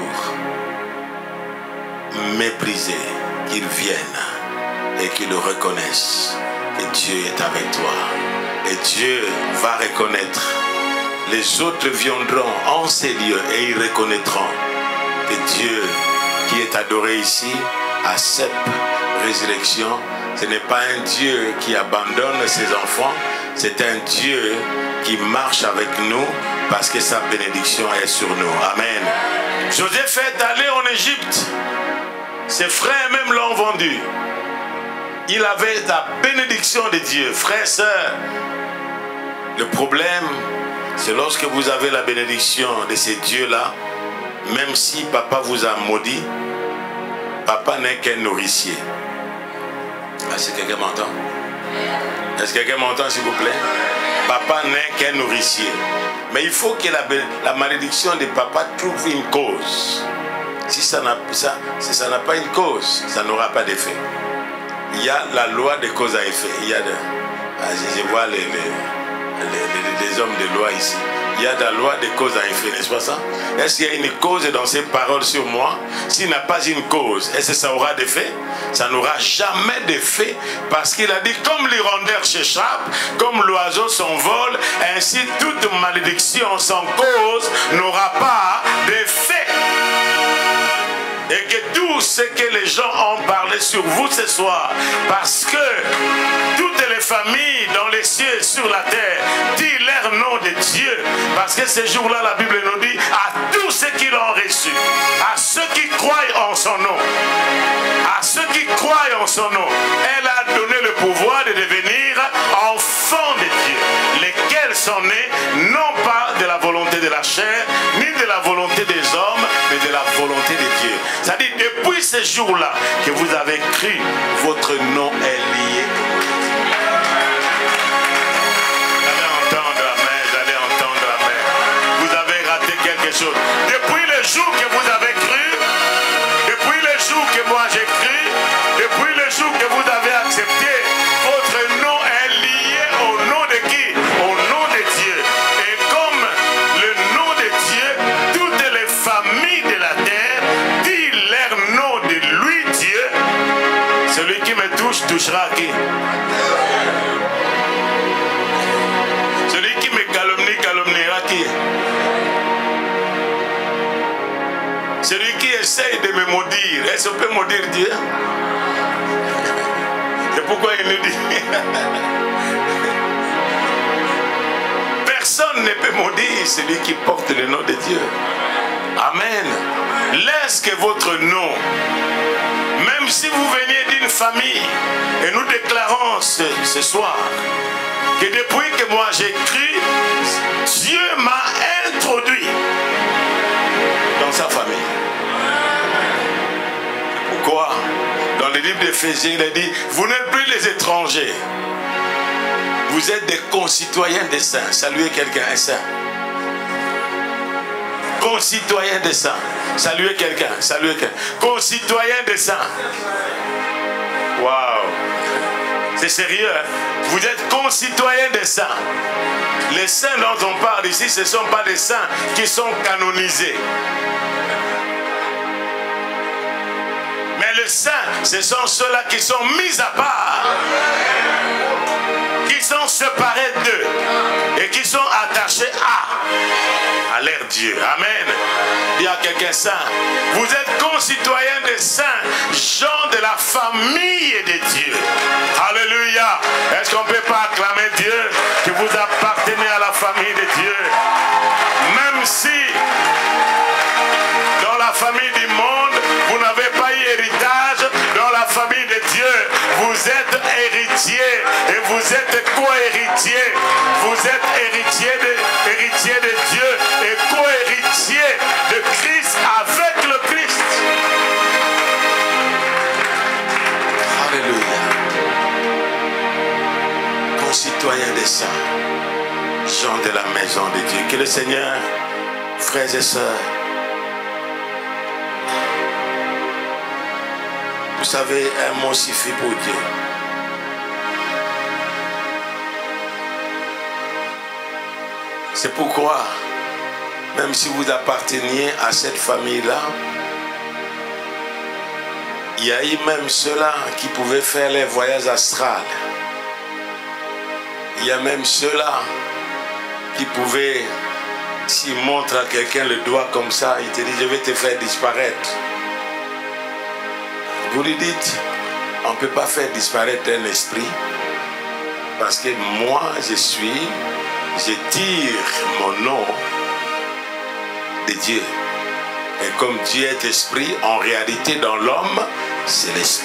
méprisé, qu'ils viennent et qu'ils le reconnaissent que Dieu est avec toi. Et Dieu va reconnaître. Les autres viendront en ces lieux et ils reconnaîtront que Dieu qui est adoré ici à cette résurrection, ce n'est pas un Dieu qui abandonne ses enfants, c'est un Dieu qui marche avec nous parce que sa bénédiction est sur nous. Amen. Joseph est allé en Égypte. Ses frères même l'ont vendu. Il avait la bénédiction de Dieu. Frères et sœurs, le problème, c'est lorsque vous avez la bénédiction de ces dieux-là, même si papa vous a maudit, papa n'est qu'un nourricier. Est-ce que quelqu'un m'entend? Est-ce que quelqu'un m'entend, s'il vous plaît? Papa n'est qu'un nourricier. Mais il faut que la, la malédiction de papa trouve une cause. Si ça n'a ça, si ça n'a pas une cause, ça n'aura pas d'effet. Il y a la loi de cause à effet. Il y a de, je vois les, les, les, les, les hommes de loi ici. Il y a la loi de cause à effet, n'est-ce pas ça? Est-ce qu'il y a une cause dans ces paroles sur moi? S'il n'a pas une cause, est-ce que ça aura d'effet? Ça n'aura jamais d'effet, parce qu'il a dit, comme l'hirondelle s'échappe, comme l'oiseau s'envole, ainsi toute malédiction sans cause n'aura pas d'effet. Et que tout ce que les gens ont parlé sur vous ce soir, parce que toutes les familles dans les cieux et sur la terre disent leur nom de Dieu, parce que ce jour-là, la Bible nous dit à tous ceux qui l'ont reçu, à ceux qui croient en son nom, à ceux qui croient en son nom, elle a donné le pouvoir de devenir enfants de Dieu, lesquels sont nés non pas de la volonté de la chair, ni de la volonté des hommes, mais de la volonté de Dieu. C'est-à-dire, depuis ce jour-là que vous avez cru, votre nom est lié. Vous allez entendre la main, vous allez entendre la main. Vous avez raté quelque chose. Depuis le jour que vous avez cru, depuis le jour que moi j'ai cru, depuis le jour que vous avez accepté, votre nom est lié au nom de qui? Au nom de Dieu. Et comme le nom de Dieu, toutes les familles de la terre disent leur nom de lui, Dieu. Celui qui me touche, touchera à qui? Celui qui me calomnie, calomniera qui? Celui qui essaye de me maudire, est-ce qu'on peut maudire Dieu? C'est pourquoi il nous dit personne ne peut maudire celui qui porte le nom de Dieu. Amen. Laisse que votre nom, même si vous veniez d'une famille, et nous déclarons ce, ce soir que depuis que moi j'ai cru, Dieu m'a introduit dans sa famille. Pourquoi? Dans le livre d'Éphésiens, il a dit, vous n'êtes plus les étrangers. Vous êtes des concitoyens des saints. Saluez quelqu'un, un saint. Concitoyens des saints. Saluez quelqu'un, saluez quelqu'un. Concitoyens des saints. Waouh. C'est sérieux, hein? Vous êtes concitoyens des saints. Les saints dont on parle ici, ce ne sont pas des saints qui sont canonisés. Mais les saints, ce sont ceux-là qui sont mis à part, qui sont séparés d'eux et qui sont attachés à, à leur Dieu. Amen. Dis à quelqu'un saint, vous êtes concitoyens des saints, gens de la famille de Dieu. Alléluia. Est-ce qu'on ne peut pas acclamer Dieu que vous appartenez à la famille de Dieu? Même si dans la famille du monde, vous n'avez pas eu héritage, dans la famille de Dieu, vous êtes héritier et vous êtes co-héritier. Vous êtes héritier de, héritier de Dieu et co-héritier de Christ avec le Christ. Alléluia. Concitoyens des saints, gens de la maison de Dieu. Que le Seigneur, frères et sœurs, vous savez, un mot suffit pour Dieu. C'est pourquoi, même si vous apparteniez à cette famille-là, il y a eu même ceux-là qui pouvaient faire les voyages astrales. Il y a même ceux-là qui pouvaient, s'ils montrent à quelqu'un le doigt comme ça, il te dit, je vais te faire disparaître. Vous lui dites, on ne peut pas faire disparaître un esprit, parce que moi, je suis, je tire mon nom de Dieu. Et comme Dieu est esprit, en réalité, dans l'homme, c'est l'esprit.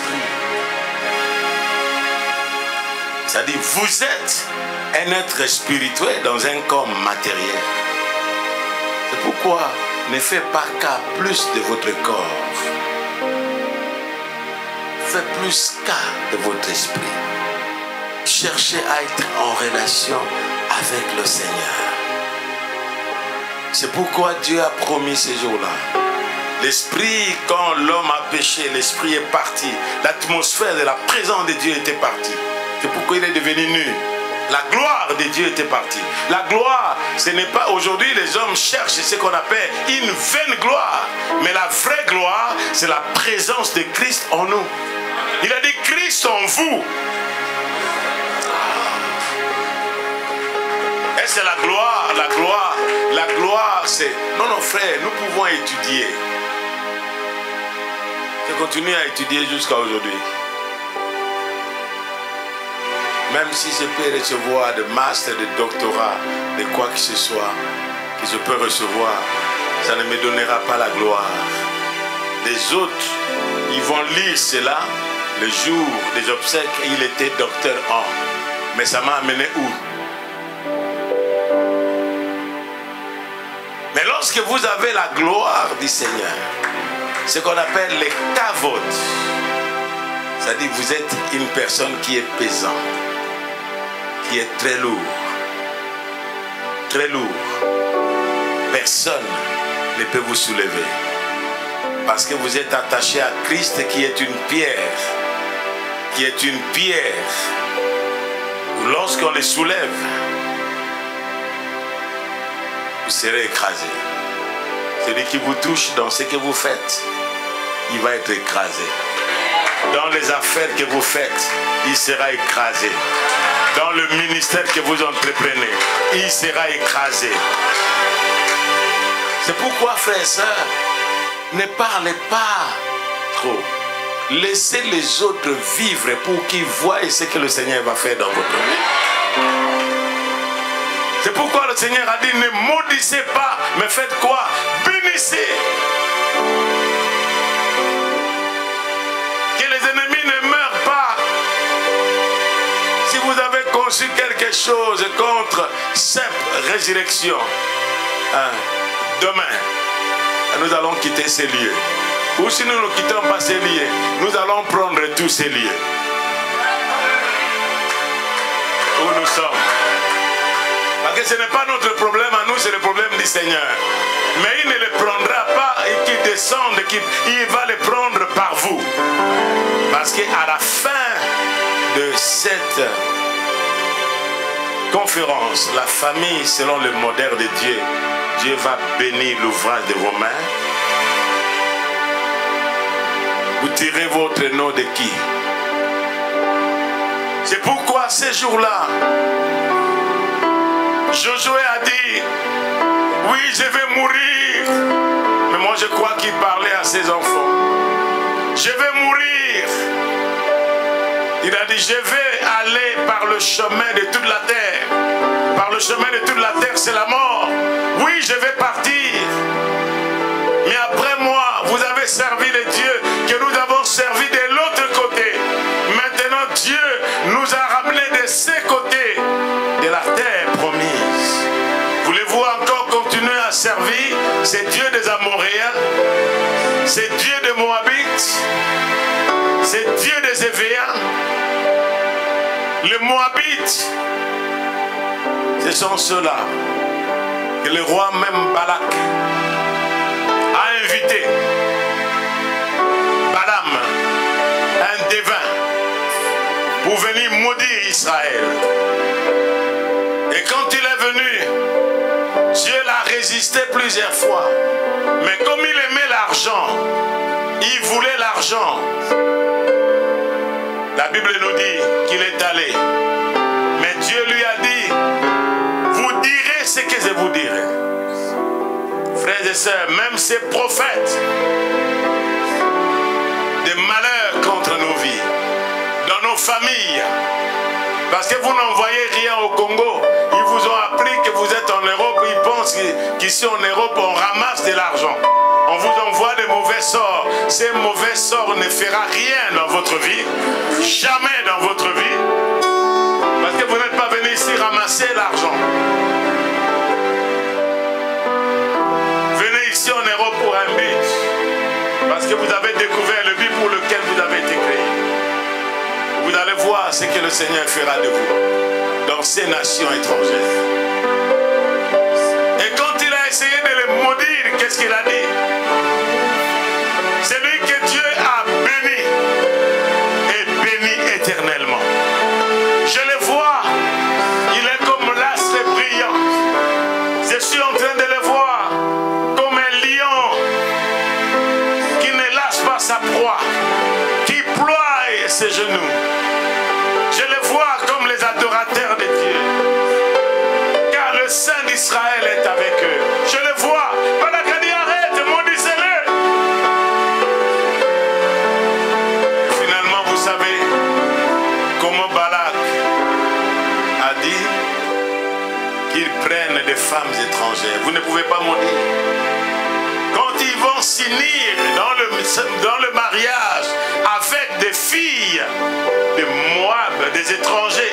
C'est-à-dire, vous êtes un être spirituel dans un corps matériel. C'est pourquoi ne faites pas cas plus de votre corps. fait plus cas de votre esprit. Cherchez à être en relation avec le Seigneur. C'est pourquoi Dieu a promis ces jours-là. L'esprit, quand l'homme a péché, l'esprit est parti. L'atmosphère de la présence de Dieu était partie. C'est pourquoi il est devenu nu. La gloire de Dieu était partie. La gloire, ce n'est pas... Aujourd'hui, les hommes cherchent ce qu'on appelle une vaine gloire. Mais la vraie gloire, c'est la présence de Christ en nous. Il a dit Christ en vous. Et c'est la gloire, la gloire, la gloire, c'est... Non, non, frère, nous pouvons étudier. Je continue à étudier jusqu'à aujourd'hui. Même si je peux recevoir de master, de doctorat, de quoi que ce soit, que je peux recevoir, ça ne me donnera pas la gloire. Les autres, ils vont lire cela le jour des obsèques et il était docteur en. Mais ça m'a amené où? Mais lorsque vous avez la gloire du Seigneur, ce qu'on appelle les kavod, c'est-à-dire vous êtes une personne qui est pesante, qui est très lourd, très lourd. Personne ne peut vous soulever. Parce que vous êtes attaché à Christ qui est une pierre. Qui est une pierre. Lorsqu'on les soulève, vous serez écrasé. Celui qui vous touche dans ce que vous faites, il va être écrasé. Dans les affaires que vous faites, il sera écrasé. Dans le ministère que vous entreprenez, il sera écrasé. C'est pourquoi, frères et sœurs, ne parlez pas trop. Laissez les autres vivre pour qu'ils voient ce que le Seigneur va faire dans votre vie. C'est pourquoi le Seigneur a dit, ne maudissez pas, mais faites quoi? Bénissez. Que les ennemis ne meurent pas. Si vous avez conçu quelque chose contre cette résurrection, hein, demain, nous allons quitter ces lieux. Ou si nous ne quittons pas ces lieux, nous allons prendre tous ces lieux. Où nous sommes. Parce que ce n'est pas notre problème à nous, c'est le problème du Seigneur. Mais il ne les prendra pas et qu'il descende, qu'il, il va les prendre par vous. Parce qu'à la fin de cette conférence, la famille selon le modèle de Dieu, Dieu va bénir l'ouvrage de vos mains. Vous tirez votre nom de qui? C'est pourquoi ces jours-là, Josué a dit, oui, je vais mourir. Mais moi, je crois qu'il parlait à ses enfants. Je vais mourir. Il a dit, je vais aller par le chemin de toute la terre. Par le chemin de toute la terre, c'est la mort. Oui, je vais partir. Mais après moi, vous avez servi les dieux que nous avons servi de l'autre côté. Maintenant, Dieu nous a ramenés de ces côtés de la terre promise. Voulez-vous encore continuer à servir ces dieux des Amoréens, ces dieux des Moabites, ces dieux des Évéens? Les Moabites, ce sont ceux-là que le roi même Balak a invité. Balaam, un devin, pour venir maudire Israël. Et quand il est venu, Dieu l'a résisté plusieurs fois. Mais comme il aimait l'argent, il voulait l'argent. La Bible nous dit qu'il est allé. Mais Dieu lui a dit, vous direz ce que je vous dirai. Frères et sœurs, même ces prophètes, des malheurs contre nos vies, dans nos familles, parce que vous n'envoyez rien au Congo, ils vous ont appris que vous êtes en Europe, ils pensent qu'ici en Europe on ramasse de l'argent. On vous envoie des mauvais sorts. Ces mauvais sorts ne feront rien dans votre vie, jamais dans votre vie, parce que vous n'êtes pas venu ici ramasser l'argent. Venez ici en Europe pour un but, parce que vous avez découvert le but pour lequel vous avez été créé. allez voir ce que le Seigneur fera de vous dans ces nations étrangères. Et quand il a essayé de les maudire, qu'est-ce qu'il a dit? C'est lui que Dieu a béni et béni éternellement. Je le vois, il est comme l'astre brillant. Je suis en train de le voir comme un lion qui ne lâche pas sa proie, qui ploie ses genoux. Je le vois comme les adorateurs de Dieu, car le Saint d'Israël est avec eux. Je le vois. Balakadi, arrête, maudissez-le. Finalement, vous savez comment Balak a dit qu'ils prennent des femmes étrangères. Vous ne pouvez pas maudire. Quand ils vont s'unir dans le, dans le mariage avec des filles de Moab, des étrangers,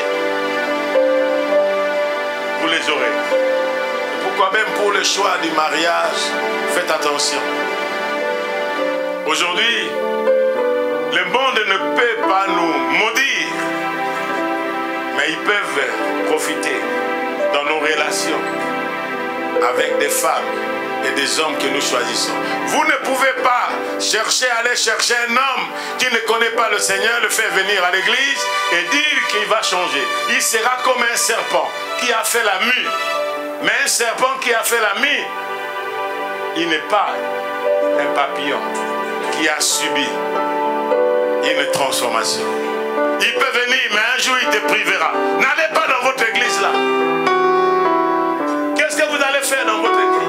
vous les aurez. Et pourquoi même pour le choix du mariage, faites attention. Aujourd'hui, le monde ne peut pas nous maudire, mais ils peuvent profiter dans nos relations avec des femmes et des hommes que nous choisissons. Vous ne pouvez pas chercher, aller chercher un homme qui ne connaît pas le Seigneur, le faire venir à l'église et dire qu'il va changer. Il sera comme un serpent qui a fait la mue. Mais un serpent qui a fait la mue, il n'est pas un papillon qui a subi une transformation. Il peut venir, mais un jour il te privera. N'allez pas dans votre église là. Qu'est-ce que vous allez faire dans votre église?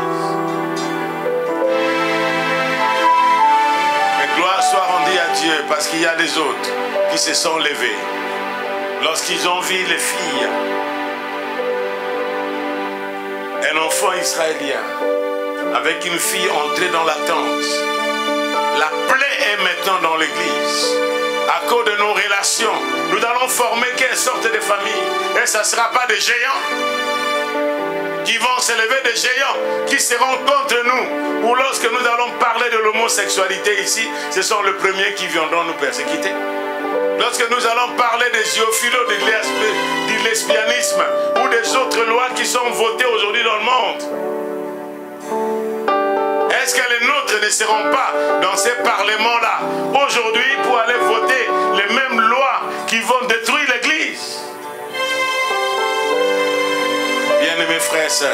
Mais gloire soit rendue à Dieu, parce qu'il y a des autres qui se sont levés lorsqu'ils ont vu les filles. Un enfant israélien avec une fille entrée dans la tente. La plaie est maintenant dans l'église. À cause de nos relations, nous allons former quelle sorte de famille. Et ce ne sera pas des géants qui vont s'élever, des géants qui seront contre nous. Ou lorsque nous allons parler de l'homosexualité ici, ce sont les premiers qui viendront nous persécuter. Lorsque nous allons parler des zoophilos, du lesbianisme ou des autres lois qui sont votées aujourd'hui dans le monde, est-ce que les nôtres ne seront pas dans ces parlements-là aujourd'hui pour aller voter les mêmes lois qui vont détruire l'Église? Bien-aimés frères et sœurs,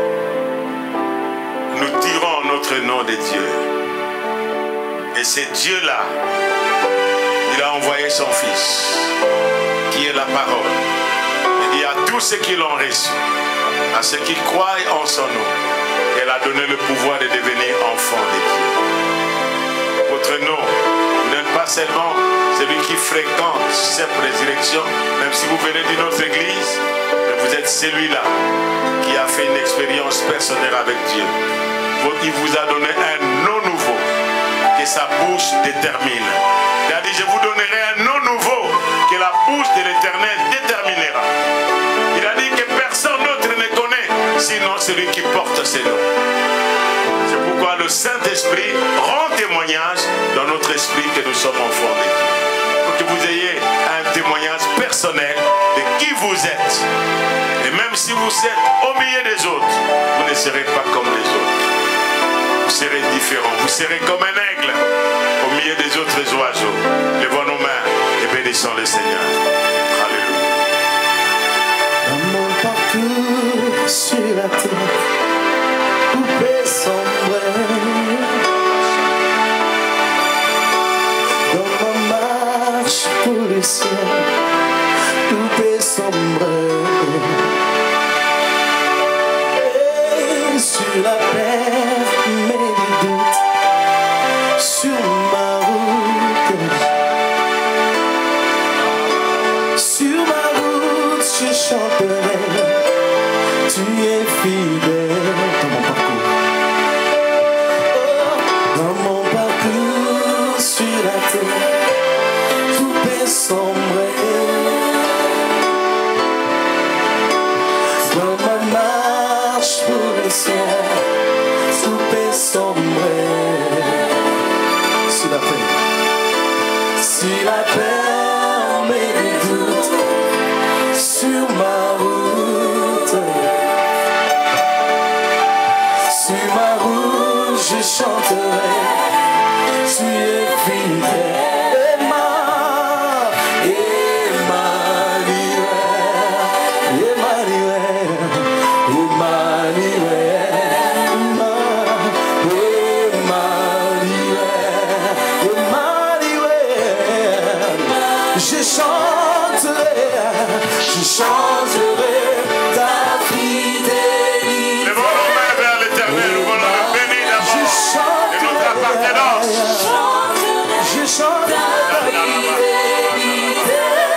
nous tirons notre nom de Dieu. Et c'est Dieu-là, il a envoyé son Fils, qui est la parole. Il dit à tous ceux qui l'ont reçu, à ceux qui croient en son nom, elle a donné le pouvoir de devenir enfant de Dieu. Votre nom, vous n'êtes pas seulement celui qui fréquente cette résurrection, même si vous venez d'une autre église, mais vous êtes celui-là qui a fait une expérience personnelle avec Dieu. Il vous a donné un nom nouveau que sa bouche détermine. Il a dit, je vous donnerai un nom nouveau que la bouche de l'Éternel déterminera. Il a dit que personne d'autre ne connaît sinon celui qui porte ses noms. C'est pourquoi le Saint-Esprit rend témoignage dans notre esprit que nous sommes enfants de Dieu. Pour que vous ayez un témoignage personnel de qui vous êtes. Et même si vous êtes au milieu des autres, vous ne serez pas comme les autres. Vous serez différents. Vous serez comme un aigle au milieu des autres oiseaux. Levons nos mains et bénissons le Seigneur. Alléluia. Dans mon parcours sur la terre, coupé sombrer. Dans ma marche pour le ciel, coupé sombrer. Et sur la terre, mes doutes, sur ma route, sur ma route, je chanterai. Tu es fidèle dans mon parcours. Oh, dans mon parcours sur la terre, tout est sombre. Dans ma marche pour le ciel, tout est sombre. Si la paix, si la paix m'est sur ma route. Sur ma route, je chanterai. Tu es fidèle. Je chanterai, je chanterai ta fidélité. Levons nos mains vers l'Éternel, nous voulons le bénir d'abord de notre appartenance. Je chanterai ta fidélité.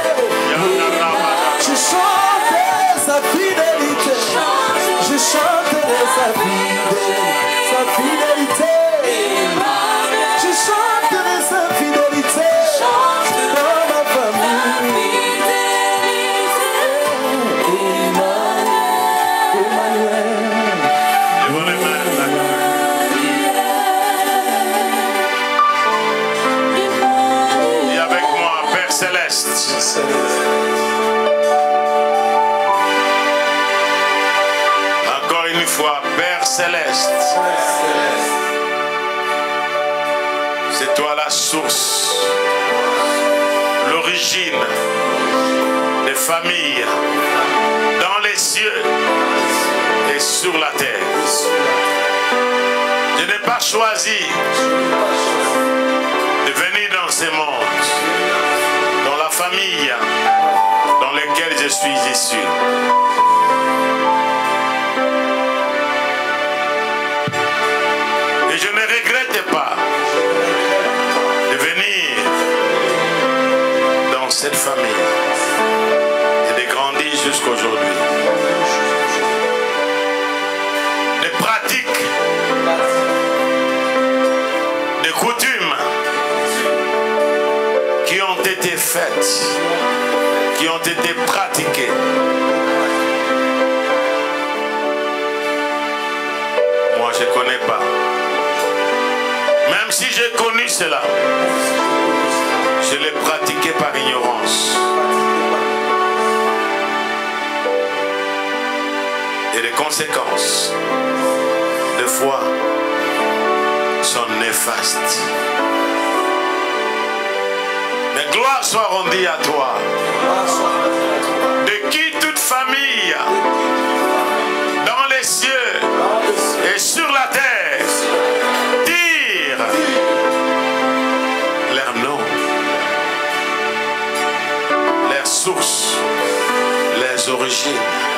Je chanterai sa fidélité. Je chanterai sa fidélité. Sa fidélité. Je chanterai sa fidélité. Encore une fois, Père Céleste, c'est toi la source, l'origine des familles dans les cieux et sur la terre. Je n'ai pas choisi de venir dans ce monde, dans la famille dans laquelle je suis issu. Et je ne regrette pas de venir dans cette famille et de grandir jusqu'aujourd'hui. Des pratiques, des coutumes qui ont été faites, qui ont été pratiquées. Moi, je ne connais pas. Même si j'ai connu cela, je l'ai pratiqué par ignorance. Et les conséquences, des fois, sont néfastes. Mais gloire soit rendue à toi, de qui toute famille, dans les cieux et sur la terre, dire leur nom, leur source, leurs origines.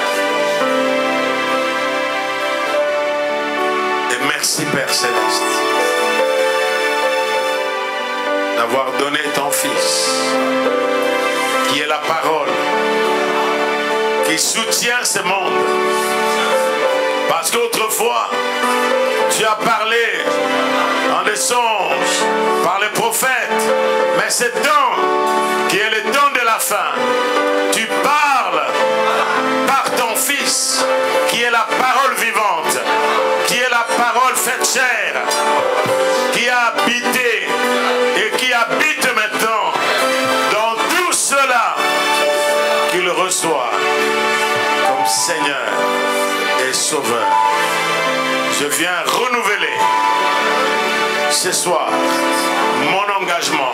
Et merci Père Céleste d'avoir donné ton Fils, qui est la parole, qui soutient ce monde. Parce qu'autrefois, tu as parlé en des songes par les prophètes, mais ce temps qui est le temps de la fin, tu parles par ton Fils, qui est la parole vivante, qui est la parole faite chair, qui a habité et qui habite maintenant dans tout cela qu'il reçoit comme Seigneur et Sauveur. Je viens renouveler ce soir mon engagement,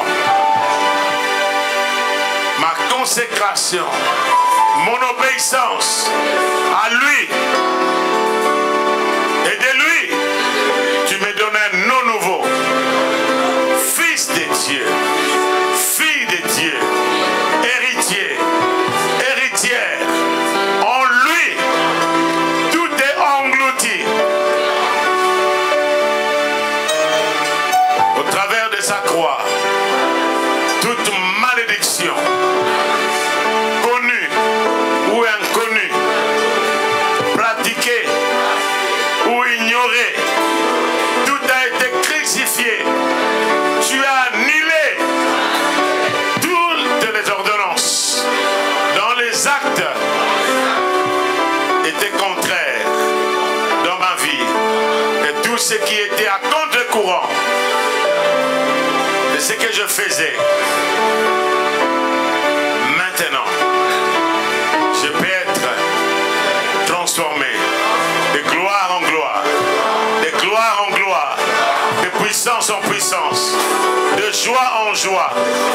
ma consécration, mon obéissance à lui. Et de lui, tu me donnes un nom nouveau. Fils de Dieu, fille de Dieu, héritier, héritière. En lui, tout est englouti. Au travers de sa croix, toute malédiction, connue ou inconnue, pratiquée ou ignorée, tout a été crucifié. Tu as annulé toutes les ordonnances dans les actes étaient contraires dans ma vie, et tout ce qui était à contre-courant de ce que je faisais. Maintenant, je peux être transformé de gloire en gloire, de gloire en gloire, de puissance en puissance, de joie en joie,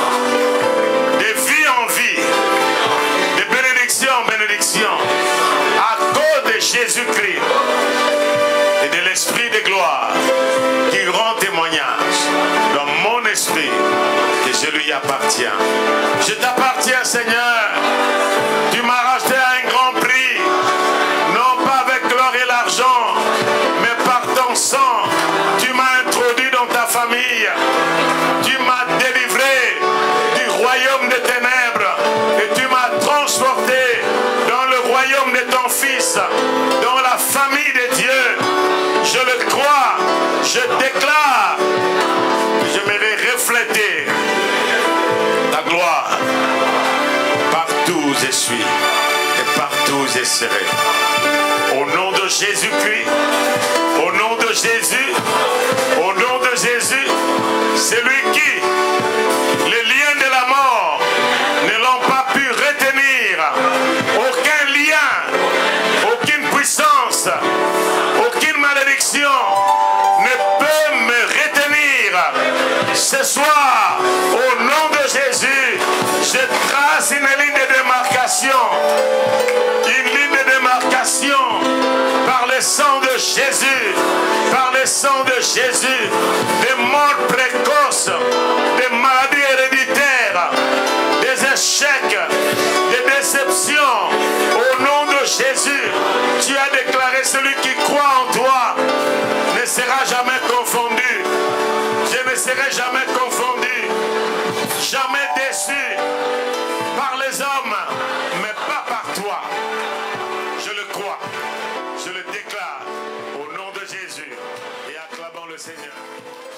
de vie en vie, de bénédiction en bénédiction, à cause de Jésus-Christ et de l'Esprit de gloire qui rend témoignage dans mon esprit que je lui appartiens. Je t'appartiens, Seigneur. Tu m'as racheté à un grand prix, non pas avec l'or et l'argent, mais par ton sang. Tu m'as introduit dans ta famille. Tu m'as délivré du royaume des ténèbres et tu m'as transporté dans le royaume de ton Fils, dans la famille de Dieu. Je le crois, je déclare que je vais refléter ta gloire partout où je suis et partout où je serai. Au nom de Jésus-Christ, au nom de Jésus, au nom de Jésus, celui qui, les liens de la mort ne l'ont pas pu retenir, aucun lien, aucune puissance, aucune malédiction ne peut me retenir. Ce soir, au nom de Jésus, je trace une ligne de démarcation, une ligne de démarcation par le sang de Jésus, par le sang de Jésus, des morts précoces, des maladies héréditaires, des échecs, des déceptions. Au nom de Jésus, tu as déclaré celui qui croit en toi ne sera jamais confondu. Je ne serai jamais confondu, jamais déçu par les hommes, mais pas par toi. Je le crois, je le déclare au nom de Jésus et acclamons le Seigneur.